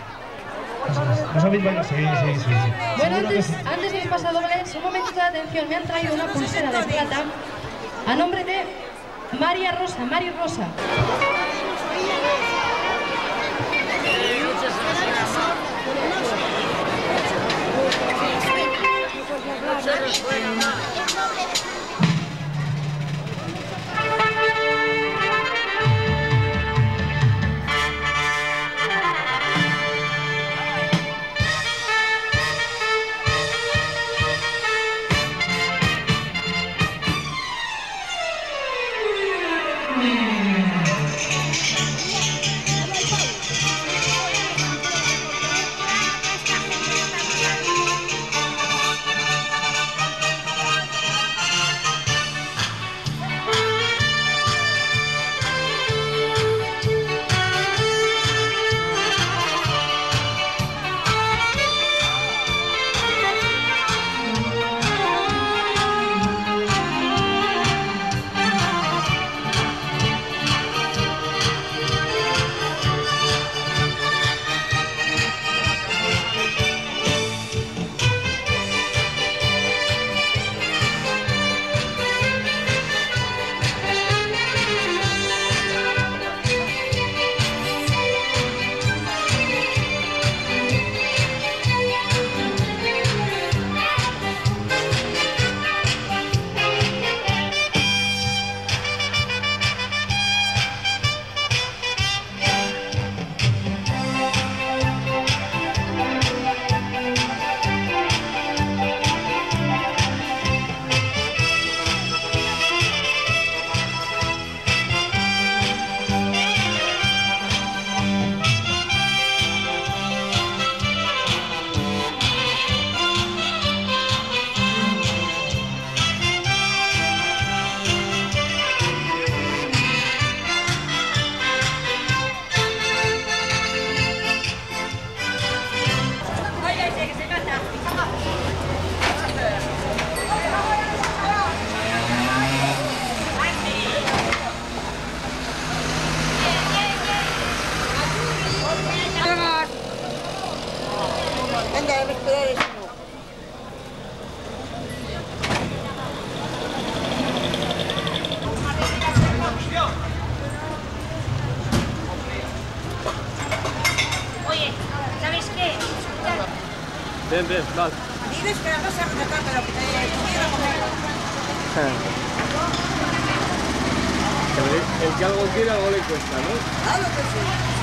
¿No sabéis bailar? Sí, sí, sí. sí. Bueno, antes, sí. antes del paso doble, un momentito de atención. Me han traído una pulsera de plata a nombre de María Rosa, Mari Rosa. Mira, respirar eso no. Oye, ¿sabes qué? Ven, ven, dale. Dices que no se retrata lo que te quiero comer. El, el que algo quiere, algo le cuesta, ¿no? Claro que sí.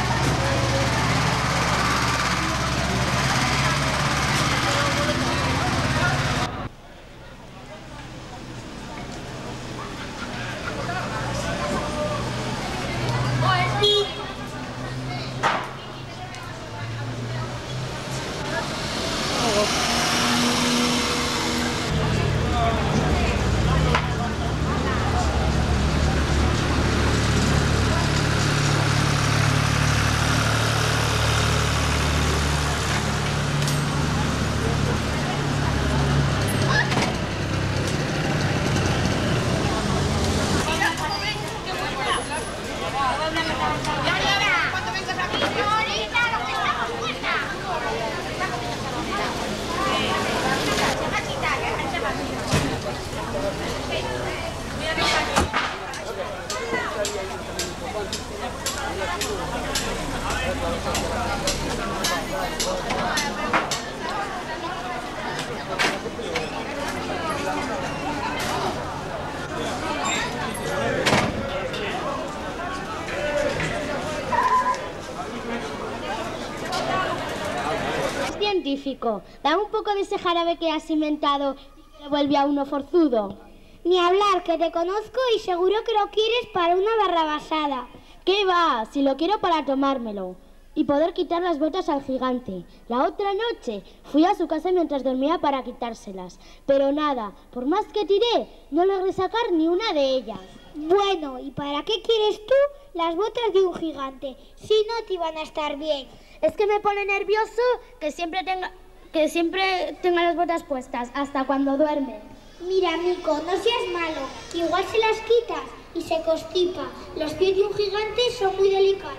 Científico, dame un poco de ese jarabe que has inventado y que vuelve a uno forzudo. Ni hablar, que te conozco y seguro que lo quieres para una barrabasada. ¿Qué va? Si lo quiero para tomármelo y poder quitar las botas al gigante. La otra noche fui a su casa mientras dormía para quitárselas, pero nada, por más que tiré, no logré sacar ni una de ellas. Bueno, ¿y para qué quieres tú las botas de un gigante? Si no te iban a estar bien. Es que me pone nervioso que siempre tenga, que siempre tenga las botas puestas, hasta cuando duerme. Mira, Mico, no seas malo, que igual se las quitas y se constipa. Los pies de un gigante son muy delicados.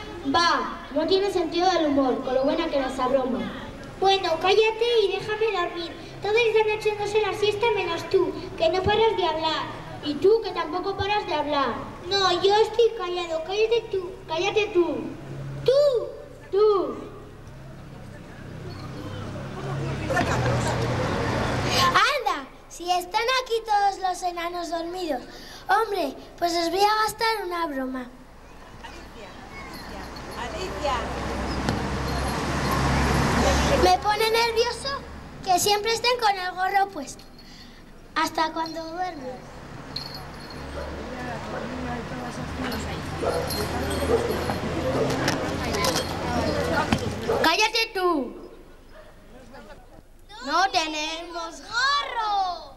Va, no tiene sentido del humor, con lo buena que era esa broma. Bueno, cállate y déjame dormir. Toda esta noche no sé la siesta menos tú, que no paras de hablar. Y tú, que tampoco paras de hablar. No, yo estoy callado, cállate tú. Cállate tú. ¡Tú! ¡Tú! ¡Anda! Si están aquí todos los enanos dormidos. Hombre, pues os voy a gastar una broma. Alicia. Me pone nervioso que siempre estén con el gorro puesto. Hasta cuando duermen. ¡Cállate tú! ¡No tenemos gorro!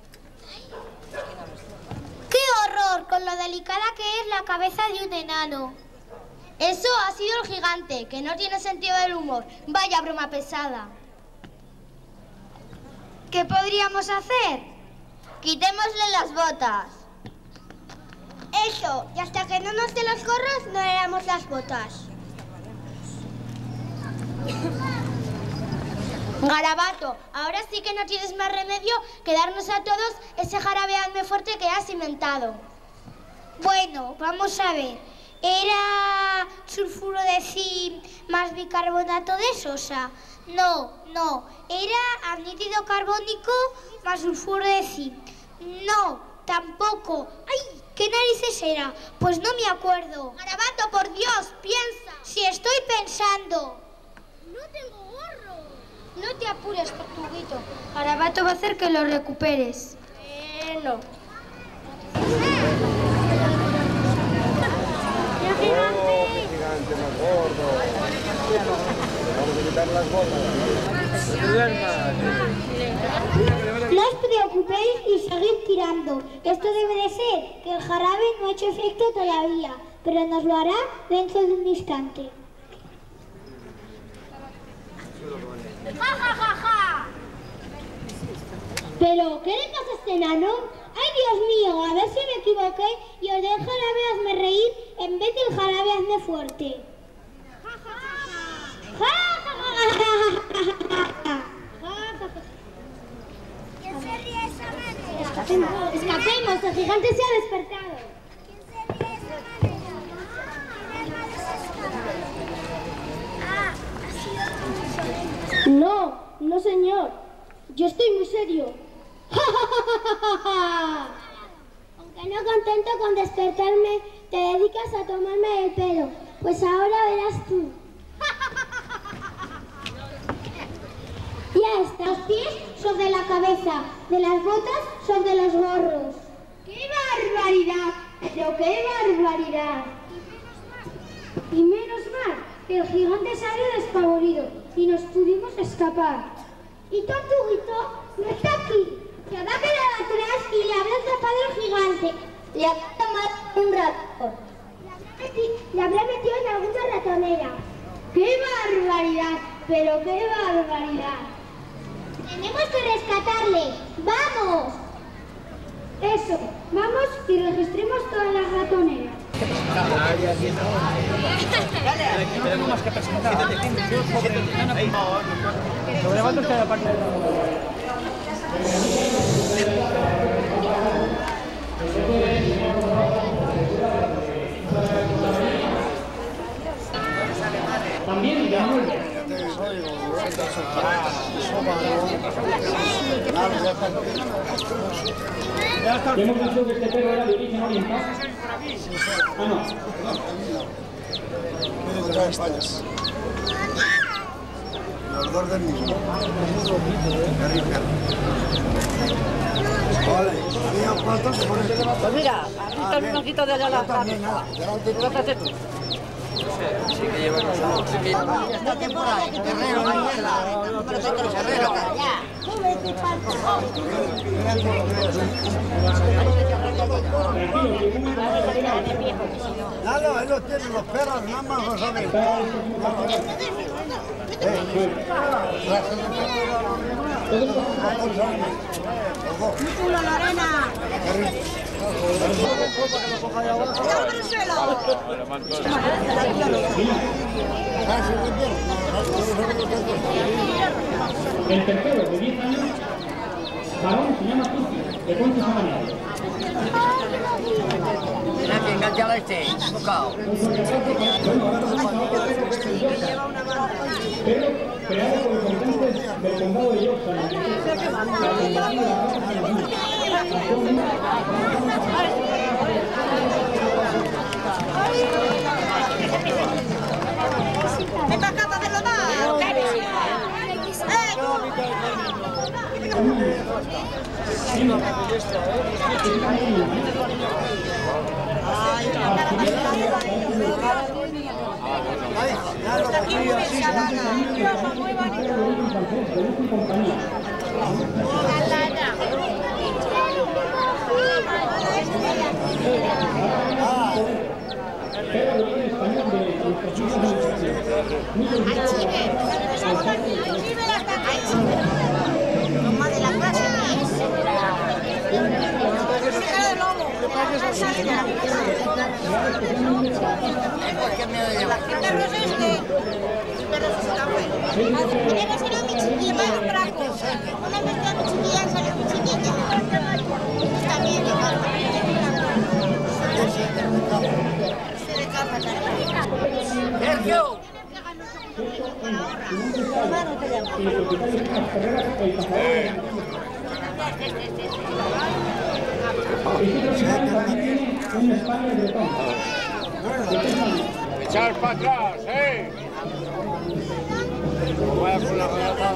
¡Qué horror! Con lo delicada que es la cabeza de un enano. Eso ha sido el gigante, que no tiene sentido del humor. Vaya broma pesada. ¿Qué podríamos hacer? Quitémosle las botas. Eso, y hasta que no nos den los gorros, no le damos las botas. Garabato, ahora sí que no tienes más remedio que darnos a todos ese jarabe hazme fuerte que has inventado. Bueno, vamos a ver. ¿Era sulfuro de zinc más bicarbonato de sosa? No, no. ¿Era anhídrido carbónico más sulfuro de zinc? No, tampoco. ¡Ay! ¿Qué narices era? Pues no me acuerdo. Garabato, por Dios, piensa. Si estoy pensando. No tengo gorro. No te apures, tortuguito. Garabato va a hacer que lo recuperes. Eh, no. Gigante más gordo. Vamos a quitar las botas. No os preocupéis y seguid tirando. Esto debe de ser que el jarabe no ha hecho efecto todavía, pero nos lo hará dentro de un instante. ¡Ja, ja, ja, ja! ¿Pero qué le pasa a este enano? ¡Ay, Dios mío! A ver si me equivoqué y os del jarabe hazme reír en vez del jarabe hazme fuerte. ¡Ja, ja, ja, ja! No, no señor. Yo estoy muy serio. Aunque no contento con despertarme, te dedicas a tomarme el pelo. Pues ahora verás tú. Ya está. Los pies sobre la cabeza, de las botas sobre los gorros. ¡Qué barbaridad! ¡Pero qué barbaridad! Y menos mal que el gigante salió despavorido y nos pudimos escapar. Y Tortuguito no está aquí. Se habrá quedado atrás y le habrá atrapado el gigante. Le habrá tomado un rato. Le habrá metido en alguna ratonera. ¡Qué barbaridad! ¡Pero qué barbaridad! Tenemos que rescatarle. ¡Vamos! Eso, vamos y registremos todas las ratoneras. Tenemos más que presentar. Lo levanto que aparte. También ya hemos dicho que este perro era de origen oriental. Ah, no. Los dos del mismo. Pues mira, aquí está un poquito de allá la fábrica. Sí que llevan los esta temporada, Guerrero, no pero tengo los Guerrero. Nada, ellos tienen los perros, nada más lo saben. ¡Culo, Lorena! El tercero de diez años, varón, se llama Tuki, de Concha Samanera. Mira que enganchado este, tocado. Pero creado por los habitantes del condado de Yorkshire. ¡Me bajada de lo da! Sergio. Echar para atrás, ¿eh? Voy a con la regata.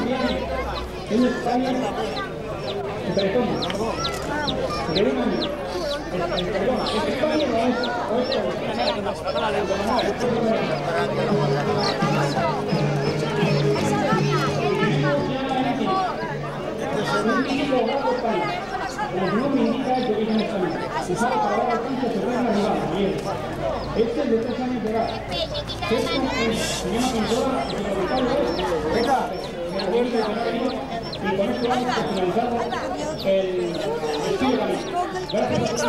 Este es de tres años de edad. Esto se llama pintora de capital oeste. Venga, y con esto vamos a finalizar el estilo galístico. Gracias.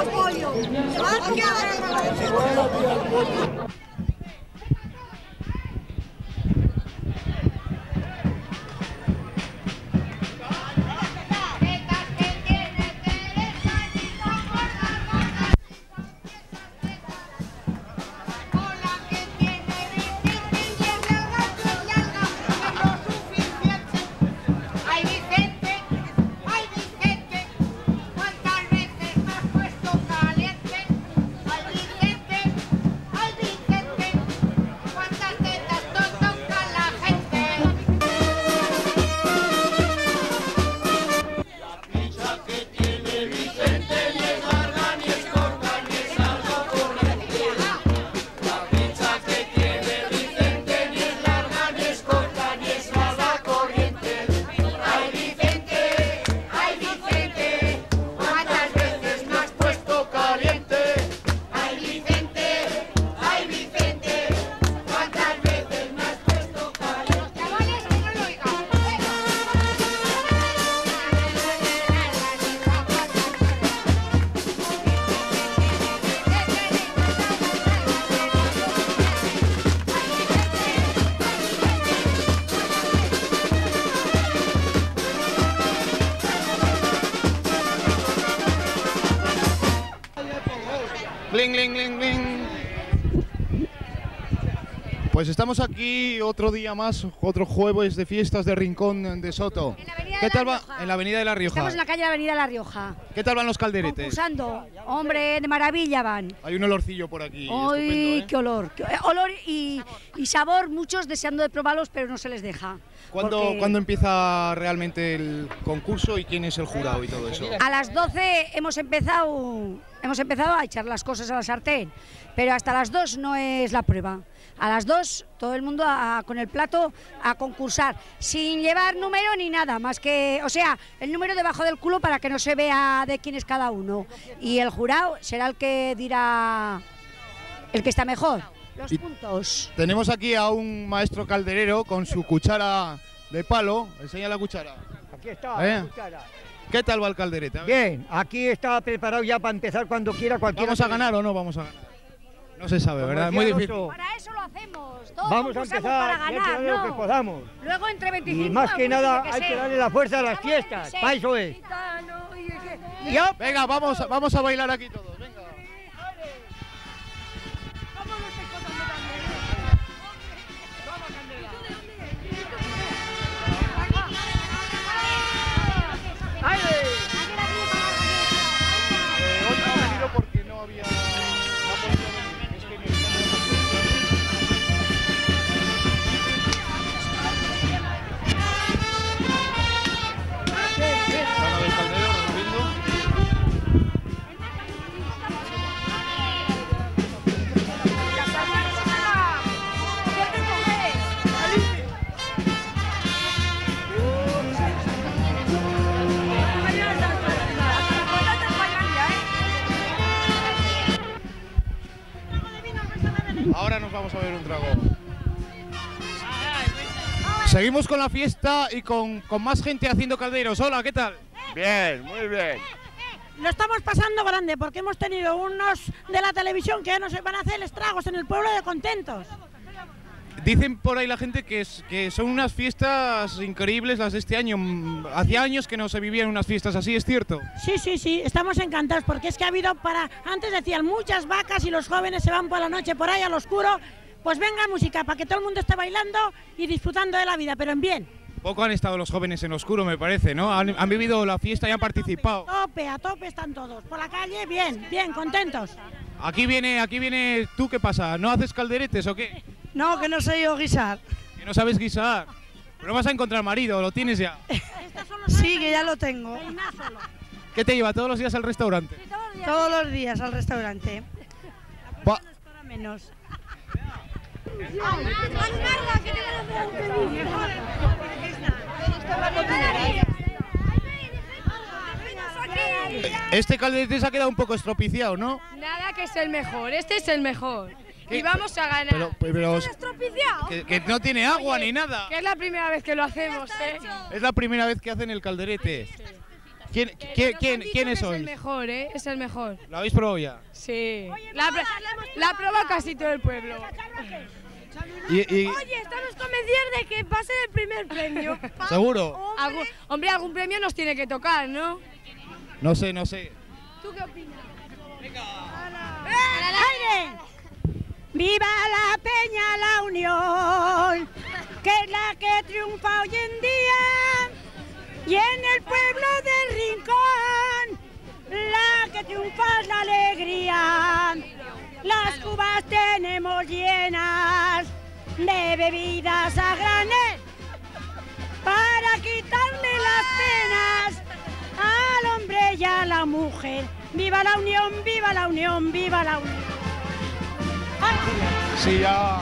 Ling, ling, ling, ling. Pues estamos aquí otro día más, otro jueves de fiestas de Rincón de Soto. ¿Qué tal va? En la Avenida de La Rioja. Estamos en la calle de la Avenida de La Rioja. ¿Qué tal van los calderetes? Concursando. Hombre, de maravilla van. Hay un olorcillo por aquí. ¡Ay, estupendo, ¿eh? qué olor! Qué olor y, y sabor, muchos deseando de probarlos, pero no se les deja. ¿Cuándo, porque ¿Cuándo empieza realmente el concurso y quién es el jurado y todo eso? A las doce hemos empezado, hemos empezado a echar las cosas a la sartén, pero hasta las dos no es la prueba. A las dos todo el mundo a, con el plato a concursar, sin llevar número ni nada, más que, o sea, el número debajo del culo para que no se vea de quién es cada uno. Y el jurado será el que dirá el que está mejor. Los Y puntos. Tenemos aquí a un maestro calderero con su cuchara de palo. Enseña la cuchara. Aquí está, ¿Eh? la cuchara. ¿Qué tal va el calderete? Bien, aquí está preparado ya para empezar cuando quiera cualquiera. ¿Vamos a ganar o no vamos a ganar? No se sabe, Como ¿verdad? decía Muy difícil. Alonso, Para eso lo hacemos. Todos vamos a concursamos empezar para dentro ganar, de lo que ¿no? podamos. Luego entre veinticinco. Y más que algunos nada yo hay sé. que darle la fuerza a las fiestas, para eso es. Ya. Venga, vamos, vamos a bailar aquí todos. Venga. Hoy no ha venido porque no había... no ha podido venir. Es que no está... Gana del Caldero, removiendo. Ahora nos vamos a ver un trago. Seguimos con la fiesta y con, con más gente haciendo calderos. Hola, ¿qué tal? Bien, muy bien. Lo estamos pasando grande porque hemos tenido unos de la televisión que ya nos van a hacer estragos en el pueblo de contentos. Dicen por ahí la gente que, es, que son unas fiestas increíbles las de este año. Mm, Hacía años que no se vivían unas fiestas así, ¿es cierto? Sí, sí, sí, estamos encantados porque es que ha habido para... Antes decían muchas vacas y los jóvenes se van por la noche por ahí al oscuro. Pues venga música para que todo el mundo esté bailando y disfrutando de la vida, pero en bien. Poco han estado los jóvenes en oscuro, me parece, ¿no? Han, han vivido la fiesta y han participado. A tope, a tope están todos. Por la calle, bien, bien, contentos. Aquí viene, aquí viene, ¿tú qué pasa? ¿No haces calderetes o qué? No, que no sé yo guisar. Que no sabes guisar. Pero vas a encontrar marido, lo tienes ya. Sí, que ya lo tengo. ¿Qué te lleva todos los días al restaurante? Todos los días al restaurante. Pa- Para menos. Este calderete se ha quedado un poco estropiciado, ¿no? Nada, que es el mejor, este es el mejor. ¿Qué? Y vamos a ganar. Pero, pero ¿Estropiciado? que, que no tiene agua ni nada. Que es la primera vez que lo hacemos, ¿eh? Es la primera vez que hacen el calderete. ¿Quién, quién, quién, ¿quiénes Es el sois? mejor, ¿eh? Es el mejor. ¿Lo habéis probado ya? Sí. La, pr- la prueba casi todo el pueblo. Y, y- Oye, estamos convencidos de que va a ser el primer premio. ¿Seguro? Algún- hombre, algún premio nos tiene que tocar, ¿no? No sé, no sé. ¿Tú qué opinas? ¡Aire! ¡Viva la Peña, la Unión! Que es la que triunfa hoy en día. Y en el pueblo del Rincón, la que triunfa es la alegría. Las cubas tenemos llenas de bebidas a granel para quitarle las penas al hombre y a la mujer. ¡Viva la unión, viva la unión, viva la unión! Sí, ya.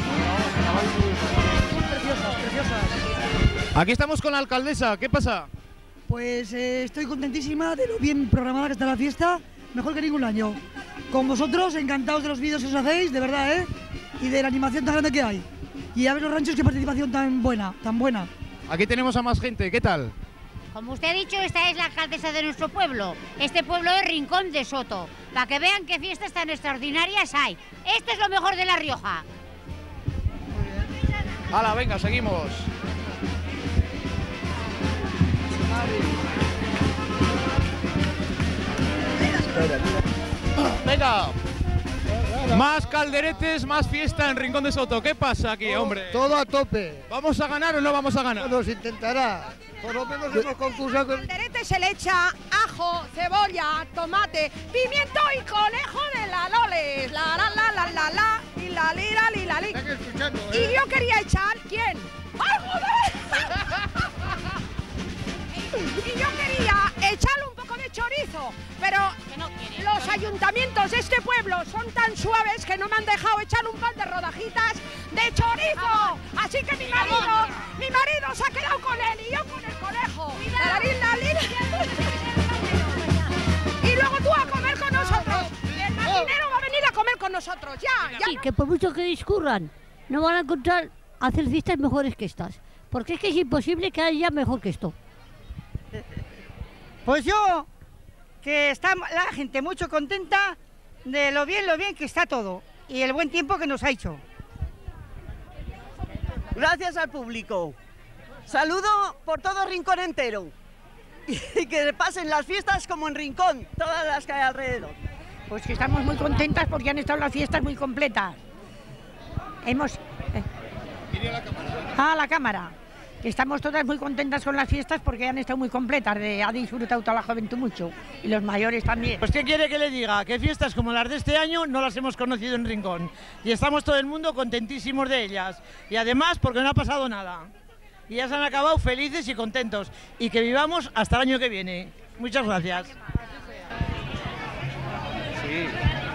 Preciosas, preciosas. Aquí estamos con la alcaldesa. ¿Qué pasa? Pues eh, estoy contentísima de lo bien programada que está la fiesta, mejor que ningún año. Con vosotros, encantados de los vídeos que os hacéis, de verdad, ¿eh? Y de la animación tan grande que hay. Y a ver los ranchos, qué participación tan buena, tan buena. Aquí tenemos a más gente. ¿Qué tal? Como usted ha dicho, esta es la alcaldesa de nuestro pueblo. Este pueblo es Rincón de Soto. Para que vean qué fiestas tan extraordinarias hay. Esto es lo mejor de La Rioja. Hala, venga, seguimos. Venga. Más calderetes, más fiesta en Rincón de Soto. ¿Qué pasa aquí, hombre? Todo a tope. ¿Vamos a ganar o no vamos a ganar? Nos intentará. Por lo menos hemos concursado con... Al calderete se le echa ajo, cebolla, tomate, pimiento y conejo de la loles. La la la la la la, y la li la li la li. ¿eh? Y yo quería echar, ¿quién? ¡Ay, joder! Y yo quería echarle un poco de chorizo, pero los ayuntamientos de este pueblo son tan suaves que no me han dejado echar un par de rodajitas de chorizo. Así que mi marido, mi marido se ha quedado con él y yo con el conejo. La, la, la, y luego tú a comer con nosotros. El marinero va a venir a comer con nosotros, ya, ya. Sí, que por mucho que discurran, no van a encontrar hacer fiestas mejores que estas. Porque es que es imposible que haya mejor que esto. Pues yo, que está la gente mucho contenta de lo bien, lo bien que está todo y el buen tiempo que nos ha hecho. Gracias al público. Saludo por todo Rincón entero. Y que pasen las fiestas como en Rincón, todas las que hay alrededor. Pues que estamos muy contentas porque han estado las fiestas muy completas. Hemos... Eh. Ah, la cámara. Estamos todas muy contentas con las fiestas porque han estado muy completas, de, ha disfrutado toda la juventud mucho y los mayores también. Pues ¿qué quiere que le diga? Que fiestas como las de este año no las hemos conocido en Rincón y estamos todo el mundo contentísimos de ellas y además porque no ha pasado nada y ya se han acabado felices y contentos y que vivamos hasta el año que viene. Muchas gracias. Sí.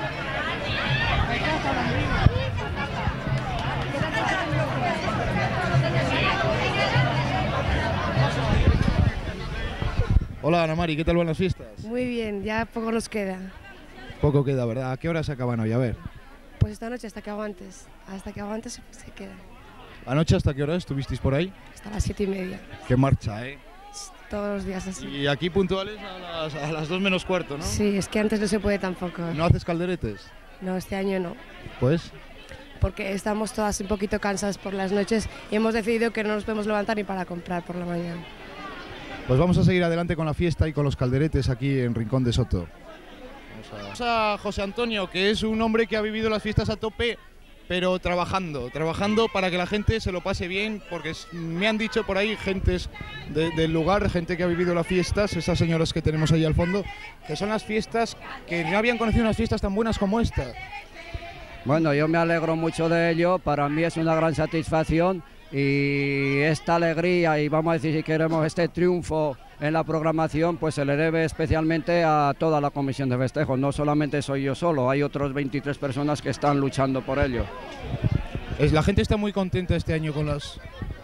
Hola Ana Mari, ¿qué tal van las fiestas? Muy bien, ya poco nos queda. Poco queda, ¿verdad? ¿A qué hora se acaban hoy? A ver. Pues esta noche hasta que aguantes, hasta que aguantes se queda. ¿Anoche hasta qué hora estuvisteis por ahí? Hasta las siete y media. Qué marcha, ¿eh? Todos los días así. Y aquí puntuales a las, a las dos menos cuarto, ¿no? Sí, es que antes no se puede tampoco. ¿No haces calderetes? No, este año no. ¿Pues? Porque estamos todas un poquito cansadas por las noches y hemos decidido que no nos podemos levantar ni para comprar por la mañana. Pues vamos a seguir adelante con la fiesta y con los calderetes aquí en Rincón de Soto. Vamos a... a José Antonio, que es un hombre que ha vivido las fiestas a tope, pero trabajando, trabajando para que la gente se lo pase bien, porque me han dicho por ahí gentes de, del lugar, gente que ha vivido las fiestas, esas señoras que tenemos ahí al fondo, que son las fiestas que no habían conocido unas fiestas tan buenas como esta. Bueno, yo me alegro mucho de ello, para mí es una gran satisfacción y esta alegría y vamos a decir si queremos este triunfo en la programación pues se le debe especialmente a toda la comisión de festejos, no solamente soy yo solo, hay otros veintitrés personas que están luchando por ello. Es, la gente está muy contenta este año con las...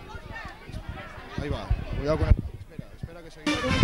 Ahí va, cuidado con el... Espera, espera que se...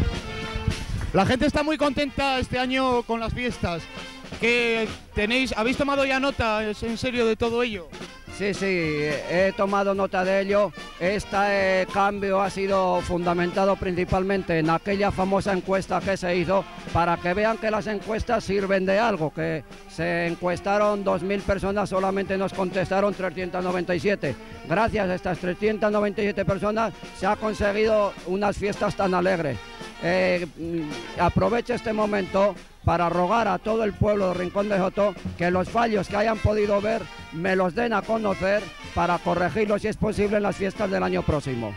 La gente está muy contenta este año con las fiestas. ¿Qué tenéis? ¿Habéis tomado ya nota en serio de todo ello? Sí, sí, he tomado nota de ello. Este cambio ha sido fundamentado principalmente en aquella famosa encuesta que se hizo para que vean que las encuestas sirven de algo, que se encuestaron dos mil personas, solamente nos contestaron trescientas noventa y siete. Gracias a estas trescientas noventa y siete personas se ha conseguido unas fiestas tan alegres. Eh, aprovecho este momento para rogar a todo el pueblo de Rincón de Soto que los fallos que hayan podido ver me los den a conocer para corregirlos si es posible en las fiestas del año próximo.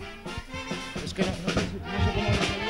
Es que no, no sé, no sé cómo...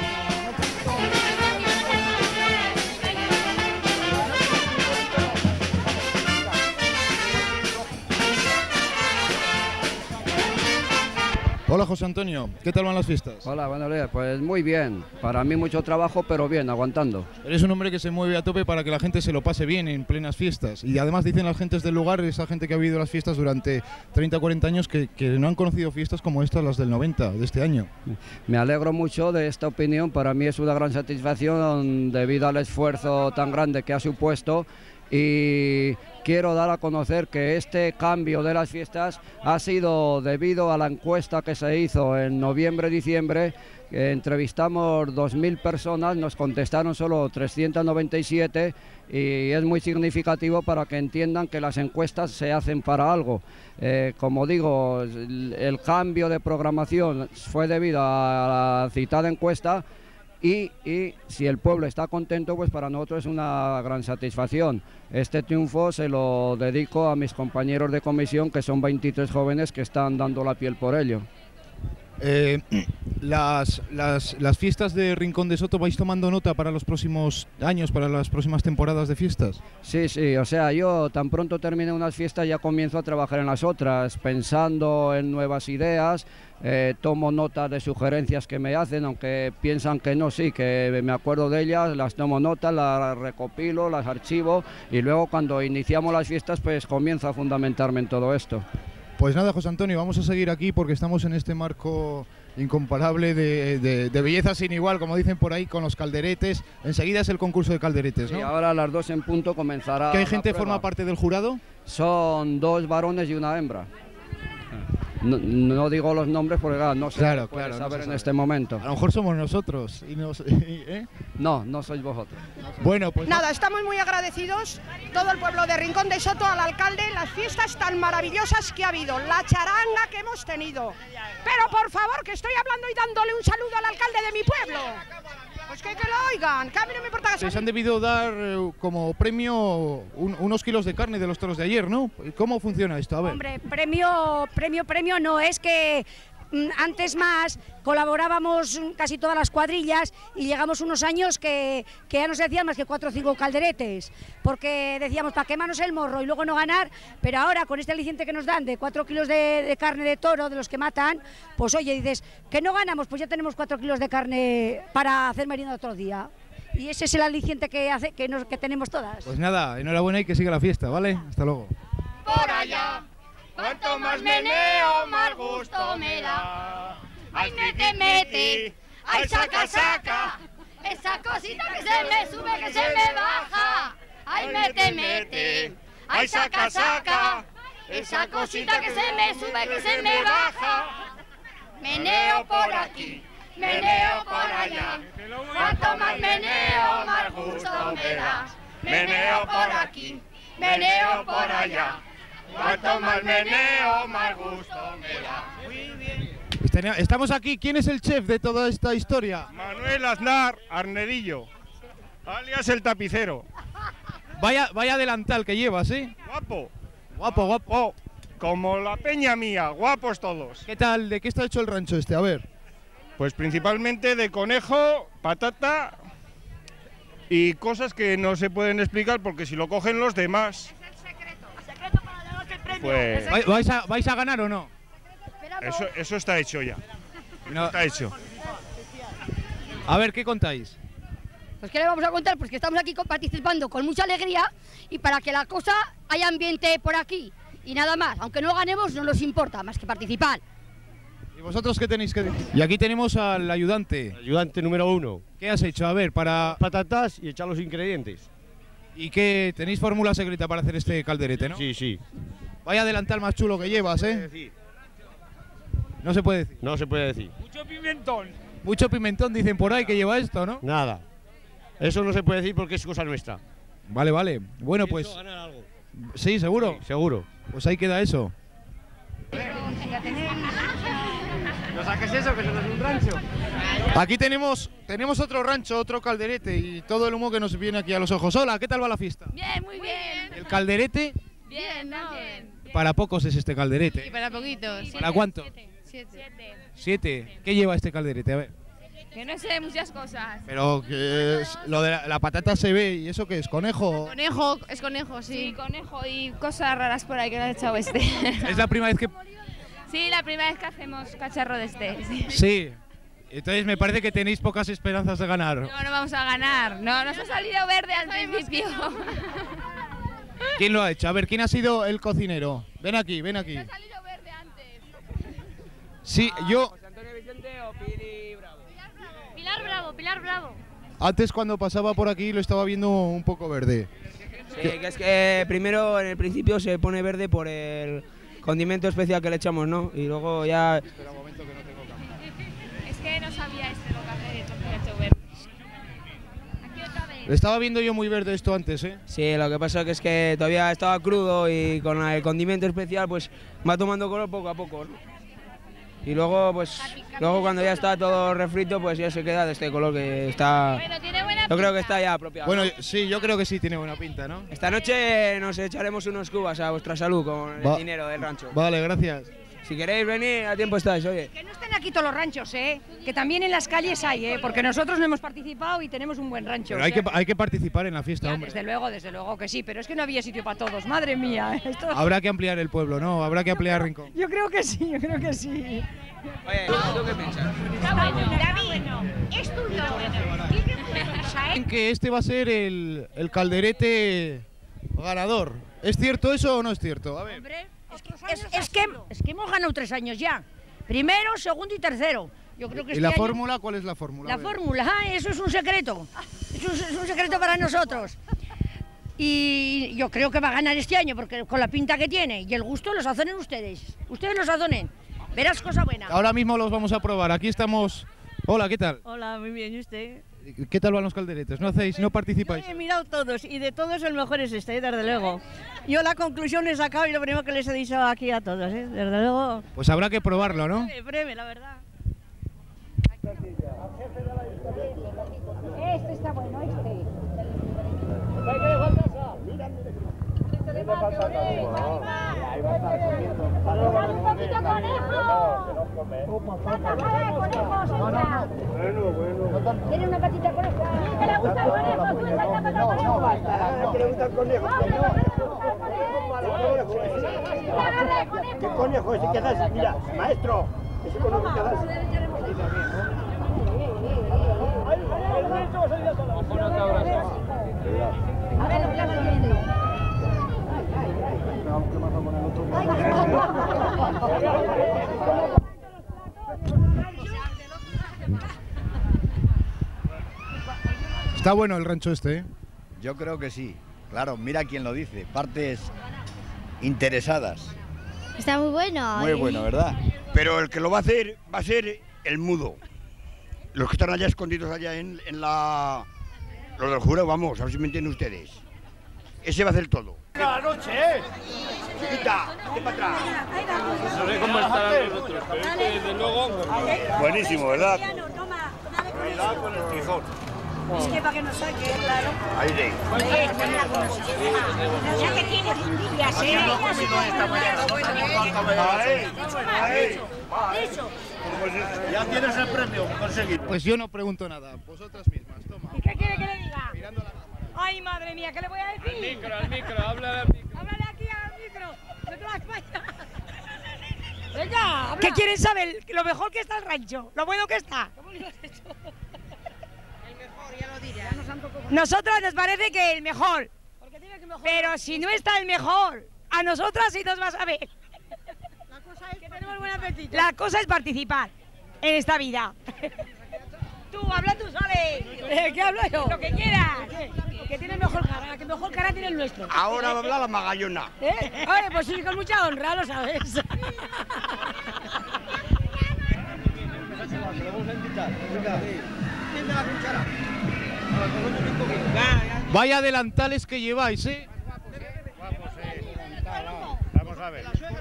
Hola José Antonio, ¿qué tal van las fiestas? Hola, buenos días, pues muy bien, para mí mucho trabajo pero bien, aguantando. Eres un hombre que se mueve a tope para que la gente se lo pase bien en plenas fiestas y además dicen las gentes del lugar, esa gente que ha vivido las fiestas durante treinta o cuarenta años que, que no han conocido fiestas como estas, las del noventa, de este año. Me alegro mucho de esta opinión, para mí es una gran satisfacción debido al esfuerzo tan grande que ha supuesto. Y quiero dar a conocer que este cambio de las fiestas ha sido debido a la encuesta que se hizo en noviembre-diciembre. Entrevistamos dos mil personas, nos contestaron solo trescientas noventa y siete y es muy significativo para que entiendan que las encuestas se hacen para algo. Eh, como digo, el, el cambio de programación fue debido a la citada encuesta. Y, y si el pueblo está contento, pues para nosotros es una gran satisfacción. Este triunfo se lo dedico a mis compañeros de comisión, que son veintitrés jóvenes que están dando la piel por ello. Eh, las, las, las fiestas de Rincón de Soto, ¿vais tomando nota para los próximos años, para las próximas temporadas de fiestas? Sí, sí, o sea, yo tan pronto termine unas fiestas ya comienzo a trabajar en las otras, pensando en nuevas ideas, eh, tomo nota de sugerencias que me hacen, aunque piensan que no, sí, que me acuerdo de ellas, las tomo nota, las recopilo, las archivo y luego cuando iniciamos las fiestas pues comienzo a fundamentarme en todo esto. Pues nada, José Antonio, vamos a seguir aquí porque estamos en este marco incomparable de, de, de belleza sin igual, como dicen por ahí, con los calderetes. Enseguida es el concurso de calderetes, ¿no? Y ahora a las dos en punto comenzará. ¿Qué gente forma parte del jurado? Son dos varones y una hembra. No, no digo los nombres porque ah, no se claro, puede claro, saber no se en sabe. este momento. A lo mejor somos nosotros. Y nos, ¿eh? No, no sois vosotros. Bueno, pues nada, estamos muy agradecidos, todo el pueblo de Rincón de Soto, al alcalde, las fiestas tan maravillosas que ha habido, la charanga que hemos tenido. Pero por favor, que estoy hablando y dándole un saludo al alcalde de mi pueblo. Pues que, que lo oigan, que a mí no me importa que les han debido dar eh, como premio un, unos kilos de carne de los toros de ayer, ¿no? ¿Cómo funciona esto? A ver. Hombre, premio, premio, premio no, es que mm, antes más colaborábamos casi todas las cuadrillas y llegamos unos años que, que ya no se hacían más que cuatro o cinco calderetes, porque decíamos, ¿para qué manos el morro? Y luego no ganar, pero ahora con este aliciente que nos dan de cuatro kilos de, de carne de toro, de los que matan, pues oye, dices, que no ganamos, pues ya tenemos cuatro kilos de carne para hacer merienda otro día. Y ese es el aliciente que, hace, que, nos, que tenemos todas. Pues nada, enhorabuena y que siga la fiesta, ¿vale? Hasta luego. Por allá, cuanto más meneo, más gusto me da. Ay, mete, mete, ay, saca, saca, esa cosita que se me sube, que se me baja. Ay, mete, mete, ay, saca, saca, esa cosita que se me sube, que se me baja. Meneo por aquí, meneo por allá, cuanto más meneo, más gusto me da. Meneo por aquí, meneo por allá, cuanto más meneo, más gusto me da. Muy bien. Estamos aquí, ¿quién es el chef de toda esta historia? Manuel Aznar Arnedillo, alias el tapicero. Vaya, vaya delantal que llevas, ¿eh? Guapo. Guapo, guapo. Oh, como la peña mía, guapos todos. ¿Qué tal? ¿De qué está hecho el rancho este? A ver. Pues principalmente de conejo, patata y cosas que no se pueden explicar porque si lo cogen los demás... Es el secreto, el secreto para llevarse el premio. Pues... ¿Vais a, ¿Vais a ganar o no? Eso, eso está hecho ya. No. Está hecho. A ver, ¿qué contáis? Pues ¿qué le vamos a contar? Pues que estamos aquí participando con mucha alegría y para que la cosa haya ambiente por aquí y nada más. Aunque no ganemos no nos importa, más que participar. ¿Y vosotros qué tenéis que decir? Y aquí tenemos al ayudante. El ayudante número uno. ¿Qué has hecho? A ver, para... Patatas y echar los ingredientes. ¿Y qué? Tenéis fórmula secreta para hacer este calderete, ¿no? Sí, sí. Vaya delantal más chulo que llevas, ¿eh? No se puede decir. No se puede decir. Mucho pimentón. Mucho pimentón dicen por ahí que lleva esto, ¿no? Nada. Eso no se puede decir porque es cosa nuestra. Vale, vale. Bueno, pues... ganar algo. Sí, seguro. Sí, seguro. Pues ahí queda eso. ¿No saques eso, que eso no es un rancho? Aquí tenemos, tenemos otro rancho, otro calderete y todo el humo que nos viene aquí a los ojos. Hola, ¿qué tal va la fiesta? Bien, muy bien. ¿El calderete? Bien, también. Para pocos es este calderete. Sí, para poquitos. ¿Para cuánto? Siete. Siete. ¿Qué lleva este calderete? A ver. Que no sé muchas cosas. Pero que es, lo de la, la patata se ve, ¿y eso qué es? ¿Conejo? Conejo, es conejo, sí. Sí, conejo y cosas raras por ahí que le ha echado este. ¿Es la primera vez que...? Sí, la primera vez que hacemos cacharro de este. Sí. Sí. Entonces me parece que tenéis pocas esperanzas de ganar. No, no vamos a ganar. No, nos ha salido verde al principio. ¿Quién lo ha hecho? A ver, ¿quién ha sido el cocinero? Ven aquí, ven aquí. Nos ha salido verde antes. Sí, yo... ¿José Antonio Vicente o Pili Bravo? Pilar Bravo, Pilar Bravo. Antes cuando pasaba por aquí lo estaba viendo un poco verde. Sí, que es que primero en el principio se pone verde por el condimento especial que le echamos, ¿no? Y luego ya... Espera un momento que no tengo cámara. Es que no sabía este lo que hacer, entonces le he hecho verde. Aquí otra vez. Estaba viendo yo muy verde esto antes, ¿eh? Sí, lo que pasa que es que todavía estaba crudo y con el condimento especial pues va tomando color poco a poco, ¿no? Y luego, pues, luego cuando ya está todo refrito, pues ya se queda de este color que está... Yo creo que está ya apropiado. Bueno, sí, yo creo que sí tiene buena pinta, ¿no? Esta noche nos echaremos unos cubas a vuestra salud con Va- el dinero del rancho. Vale, gracias. Si queréis venir, a tiempo estáis, oye. Que no estén aquí todos los ranchos, ¿eh? Que también en las calles hay, ¿eh? Porque nosotros no hemos participado y tenemos un buen rancho. Pero o hay sea que, hay que participar en la fiesta, Ya, hombre. desde luego, desde luego que sí, pero es que no había sitio para todos, madre mía. ¿eh? Esto- Habrá que ampliar el pueblo, ¿no? Habrá que ampliar Rincón. Yo creo que sí, yo creo que sí. Oye, ¿tú qué piensas? David, es tuyo. Dicen que este va a ser el, el calderete ganador. ¿Es cierto eso o no es cierto? A ver. Es, es que, es que hemos ganado tres años ya. Primero, segundo y tercero. Yo creo que ¿Y este la año- fórmula? ¿Cuál es la fórmula? La A ver. fórmula, ah, eso es un secreto. Eso es, es un secreto para nosotros. Y yo creo que va a ganar este año, porque con la pinta que tiene y el gusto lo sazonen ustedes. Ustedes lo sazonen. Verás cosa buena. Ahora mismo los vamos a probar. Aquí estamos. Hola, ¿qué tal? Hola, muy bien, ¿y usted? ¿Qué tal van los calderetes? ¿No hacéis, no participáis? He mirado todos y de todos el mejor es este, desde luego. Yo la conclusión he sacado y lo primero que les he dicho aquí a todos, ¿eh? Desde luego. Pues habrá que probarlo, ¿no? Breve, breve, la verdad. Este está bueno, este. ¡Un poquito conejo! ¿Tiene una patita conejo? ¿Que le gusta el conejo? ¿Tú estás la pata conejo? ¿Qué le gusta el conejo? ¿Qué conejo ese que das? Mira, maestro, ese conejo que das. A ver, lo que le viendo. Está bueno el rancho este, ¿eh? Yo creo que sí. Claro, mira quién lo dice. Partes interesadas. Está muy bueno. Muy bueno, ¿verdad? Pero el que lo va a hacer va a ser el mudo. Los que están allá escondidos allá en, en la... Los del jurado, vamos, a ver si me entienden ustedes. Ese va a hacer todo. ¡La noche, eh! Chiquita, vete para atrás. No sé cómo estarán los otros, pero este, desde luego... Buenísimo, ¿verdad? Cuidado con el Gijón. Es que para que nos saque, claro. Ahí de. Ya que tienes envidias, ¿eh? Ahí, ahí. Eso. Ya tienes el premio conseguido. Pues yo no pregunto nada. Vosotras mismas, toma. ¿Y qué quiere que le diga? Ay, madre mía, ¿qué le voy a decir? Al micro, al micro, háblale al micro. Háblale aquí al micro. De toda España. Venga, habla. ¿Qué quieren saber? Lo mejor que está el rancho. Lo bueno que está. Nosotros nos parece que el mejor. Pero si no está el mejor, a nosotras sí nos vas a ver. La cosa es que tenemos buen apetito. La cosa es participar en esta vida. Tú, habla tú, ¿sabes? ¿Qué hablo yo? Lo que quieras. Que tiene mejor cara, que mejor cara tiene el nuestro. Ahora va a hablar la magallona. ¿Eh? Oye, pues sí, con mucha honra, lo sabes. Vaya delantales que lleváis, ¿eh? Vamos a ver.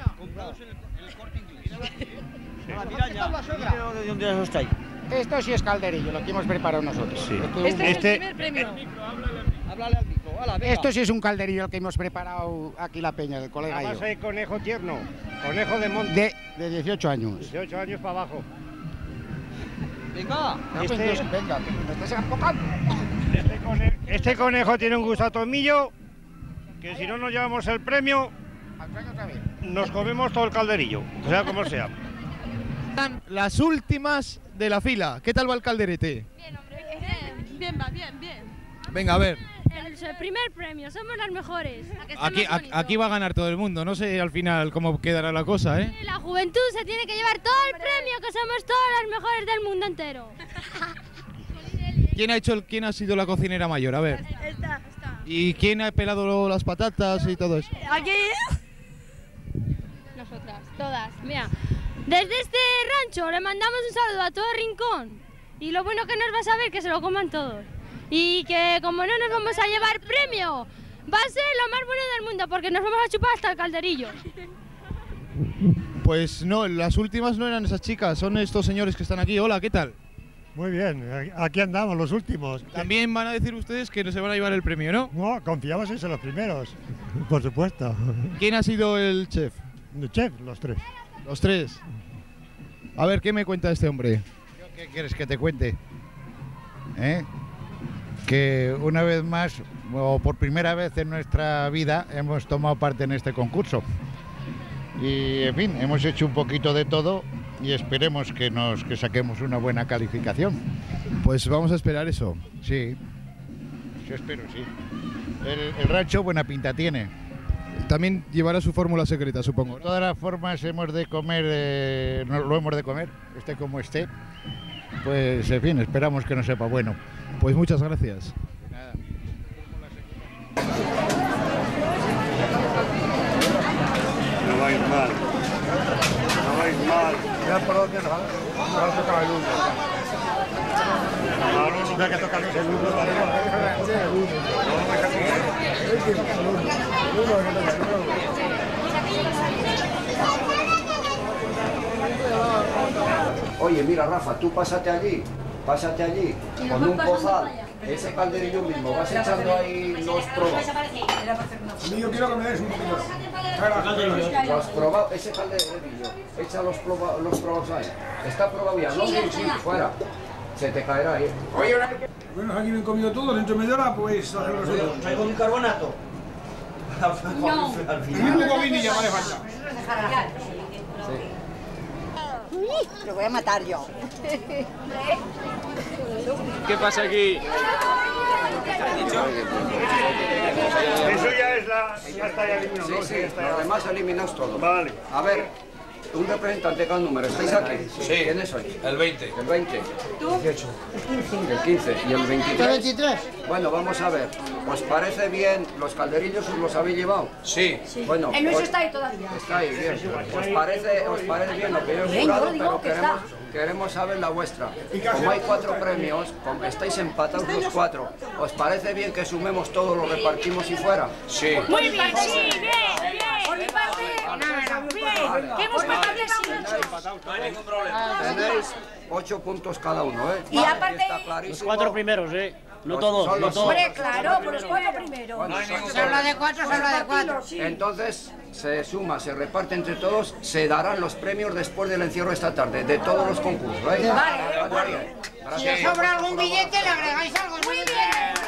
¿De dónde os estáis? Esto sí es calderillo, lo que hemos preparado nosotros. Sí. Este es Este- el primer premio. Háblale al micro, hala, venga. Esto sí es un calderillo el que hemos preparado aquí la peña, el colega y Además yo. hay conejo tierno, conejo de monte. De, de dieciocho años. dieciocho años para abajo. Venga. Este- Este... Venga, me estás enfocando. Este, cone- este conejo tiene un gusto a tomillo, que si no nos llevamos el premio, nos comemos todo el calderillo, sea como sea. Están las últimas de la fila. ¿Qué tal va el calderete? Bien, bien, va, bien, bien. Venga, a ver. El, el primer premio, somos las mejores. Aquí, aquí, aquí va a ganar todo el mundo. No sé al final cómo quedará la cosa, ¿eh? La juventud se tiene que llevar todo el premio, que somos todas las mejores del mundo entero. ¿Quién ha hecho el, quién ha sido la cocinera mayor? A ver. Esta, esta. ¿Y quién ha pelado las patatas y todo eso? Aquí. Nosotras, todas. Mira, desde este rancho le mandamos un saludo a todo Rincón. Y lo bueno que nos va a saber que se lo coman todos. Y que como no nos vamos a llevar premio, va a ser lo más bueno del mundo porque nos vamos a chupar hasta el calderillo. Pues no, las últimas no eran esas chicas, son estos señores que están aquí. Hola, ¿qué tal? Muy bien, aquí andamos, los últimos. También van a decir ustedes que no se van a llevar el premio, ¿no? No, confiamos en ser los primeros, por supuesto. ¿Quién ha sido el chef? El chef, los tres. Los tres. A ver, ¿qué me cuenta este hombre? ¿Qué quieres que te cuente? ¿Eh? Que una vez más, o por primera vez en nuestra vida, hemos tomado parte en este concurso. Y, en fin, hemos hecho un poquito de todo y esperemos que, nos, que saquemos una buena calificación. Pues vamos a esperar eso. Sí, yo espero, sí. El, el rancho buena pinta tiene. También llevará su fórmula secreta, supongo. De todas las formas hemos de comer, eh, no, lo hemos de comer, esté como esté. Pues, en fin, esperamos que nos sepa bueno. Pues muchas gracias. De nada. No vais mal. No vais mal. Ya por dónde no. No toca el uno. Ahora no hay que tocar el segundo. Oye, mira, Rafa, tú pásate allí, pásate allí, con un pozal, ese calderillo mismo, vas echando ahí los probos. Yo quiero que me des un poquito. Lo has probado, ese calderillo, echa los, proba, los probos ahí. Está probado ya, no, sí, sí, fuera. Se te caerá ahí. Oye, bueno, aquí me he comido todo, dentro de media hora, pues hacer los otros. ¿Traigo un carbonato? No. El mismo cominilla me hace falta. Lo voy a matar yo. ¿Qué pasa aquí? Eso ya es la... Ya está ya eliminado. Sí, sí, lo demás eliminaos todo. Vale. A ver, un representante de cada número, ¿estáis aquí? Sí. ¿Quiénes sois? El veinte. El veinte. ¿Tú? dieciocho. El quince. ¿Y el veintitrés? ¿El veintitrés? Bueno, vamos a ver. ¿Os parece bien los calderillos os los habéis llevado? Sí. Bueno, El nuestro os- está ahí todavía. Está ahí, bien. ¿Os parece, os parece bien lo que yo he Bien, jurado? yo digo Pero que queremos, está. queremos saber la vuestra. Como hay cuatro premios, como estáis empatados los cuatro, ¿os parece bien que sumemos todo, lo repartimos y fuera? Sí. Muy bien, sí, bien, bien. Por mi parte, nada, bien. Que hemos pasado de No hay ningún problema. Tenéis ocho puntos cada uno, ¿eh? Y aparte- Está clarísimo. Los cuatro primeros, ¿eh? No Los- todos, son no los- todos. Hombre, claro, por los cuatro primeros. Bueno, son- Se habla de cuatro, se habla de cuatro. Sí. Entonces, se suma, se reparte entre todos, se darán los premios después del encierro esta tarde, de todos los concursos, ¿eh? Vale. Vale. Si Gracias. os sobra algún billete, le agregáis algo. Muy bien.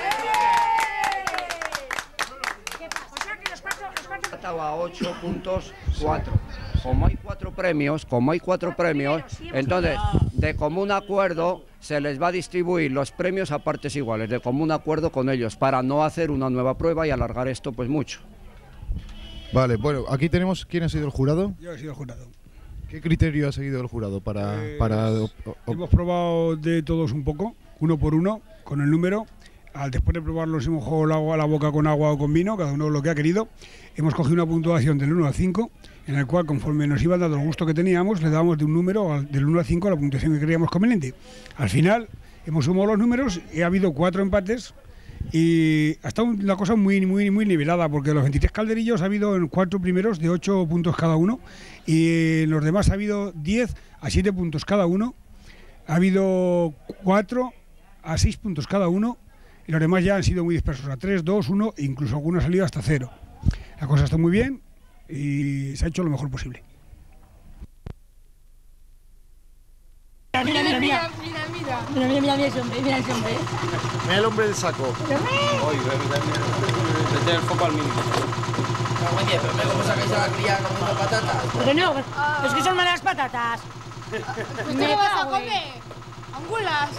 Estaba a ocho puntos cuatro. Como hay cuatro premios, como hay cuatro premios, entonces de común acuerdo se les va a distribuir los premios a partes iguales, de común acuerdo con ellos, para no hacer una nueva prueba y alargar esto pues mucho. Vale, bueno, aquí tenemos quién ha sido el jurado. Yo he sido jurado. ¿Qué criterio ha seguido el jurado para... Eh, para o- o- Hemos probado de todos un poco, uno por uno, con el número. Al después de probarlos hemos jugado el agua a la boca con agua o con vino, cada uno lo que ha querido. Hemos cogido una puntuación del uno al cinco, en el cual conforme nos iban dando el gusto que teníamos, le dábamos de un número al- del uno al cinco a la puntuación que creíamos conveniente. Al final hemos sumado los números y ha habido cuatro empates y ha estado una cosa muy, muy, muy nivelada, porque los veintitrés calderillos ha habido en cuatro primeros de ocho puntos cada uno y en los demás ha habido diez a siete puntos cada uno. Ha habido cuatro a seis puntos cada uno y los demás ya han sido muy dispersos, a tres, dos, uno e incluso algunos han salido hasta cero. La cosa está muy bien y se ha hecho lo mejor posible. Mira, mira, mira. Mira, mira, mira. Mira, mira, mira ese hombre, mira ese hombre. Mira el hombre del saco. Oye, meter el foco al mínimo. Oye, pero ¿cómo sacáis a la cría comiendo patatas? Porque no, es que son malas patatas. ¿Qué vas a comer? ¿Angulas?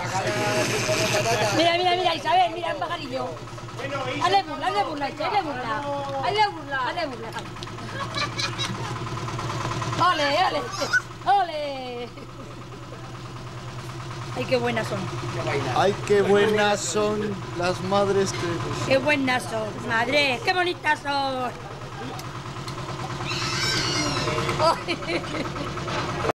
Mira, mira, mira, Isabel, mira un pajarillo. Hazle burla, hazle burla, hazle burla. Hazle burla, hazle burla. Ole, ole, ole. Ay, qué buenas son. Ay, qué buenas son las madres que... Qué buenas son, madre, qué bonitas son.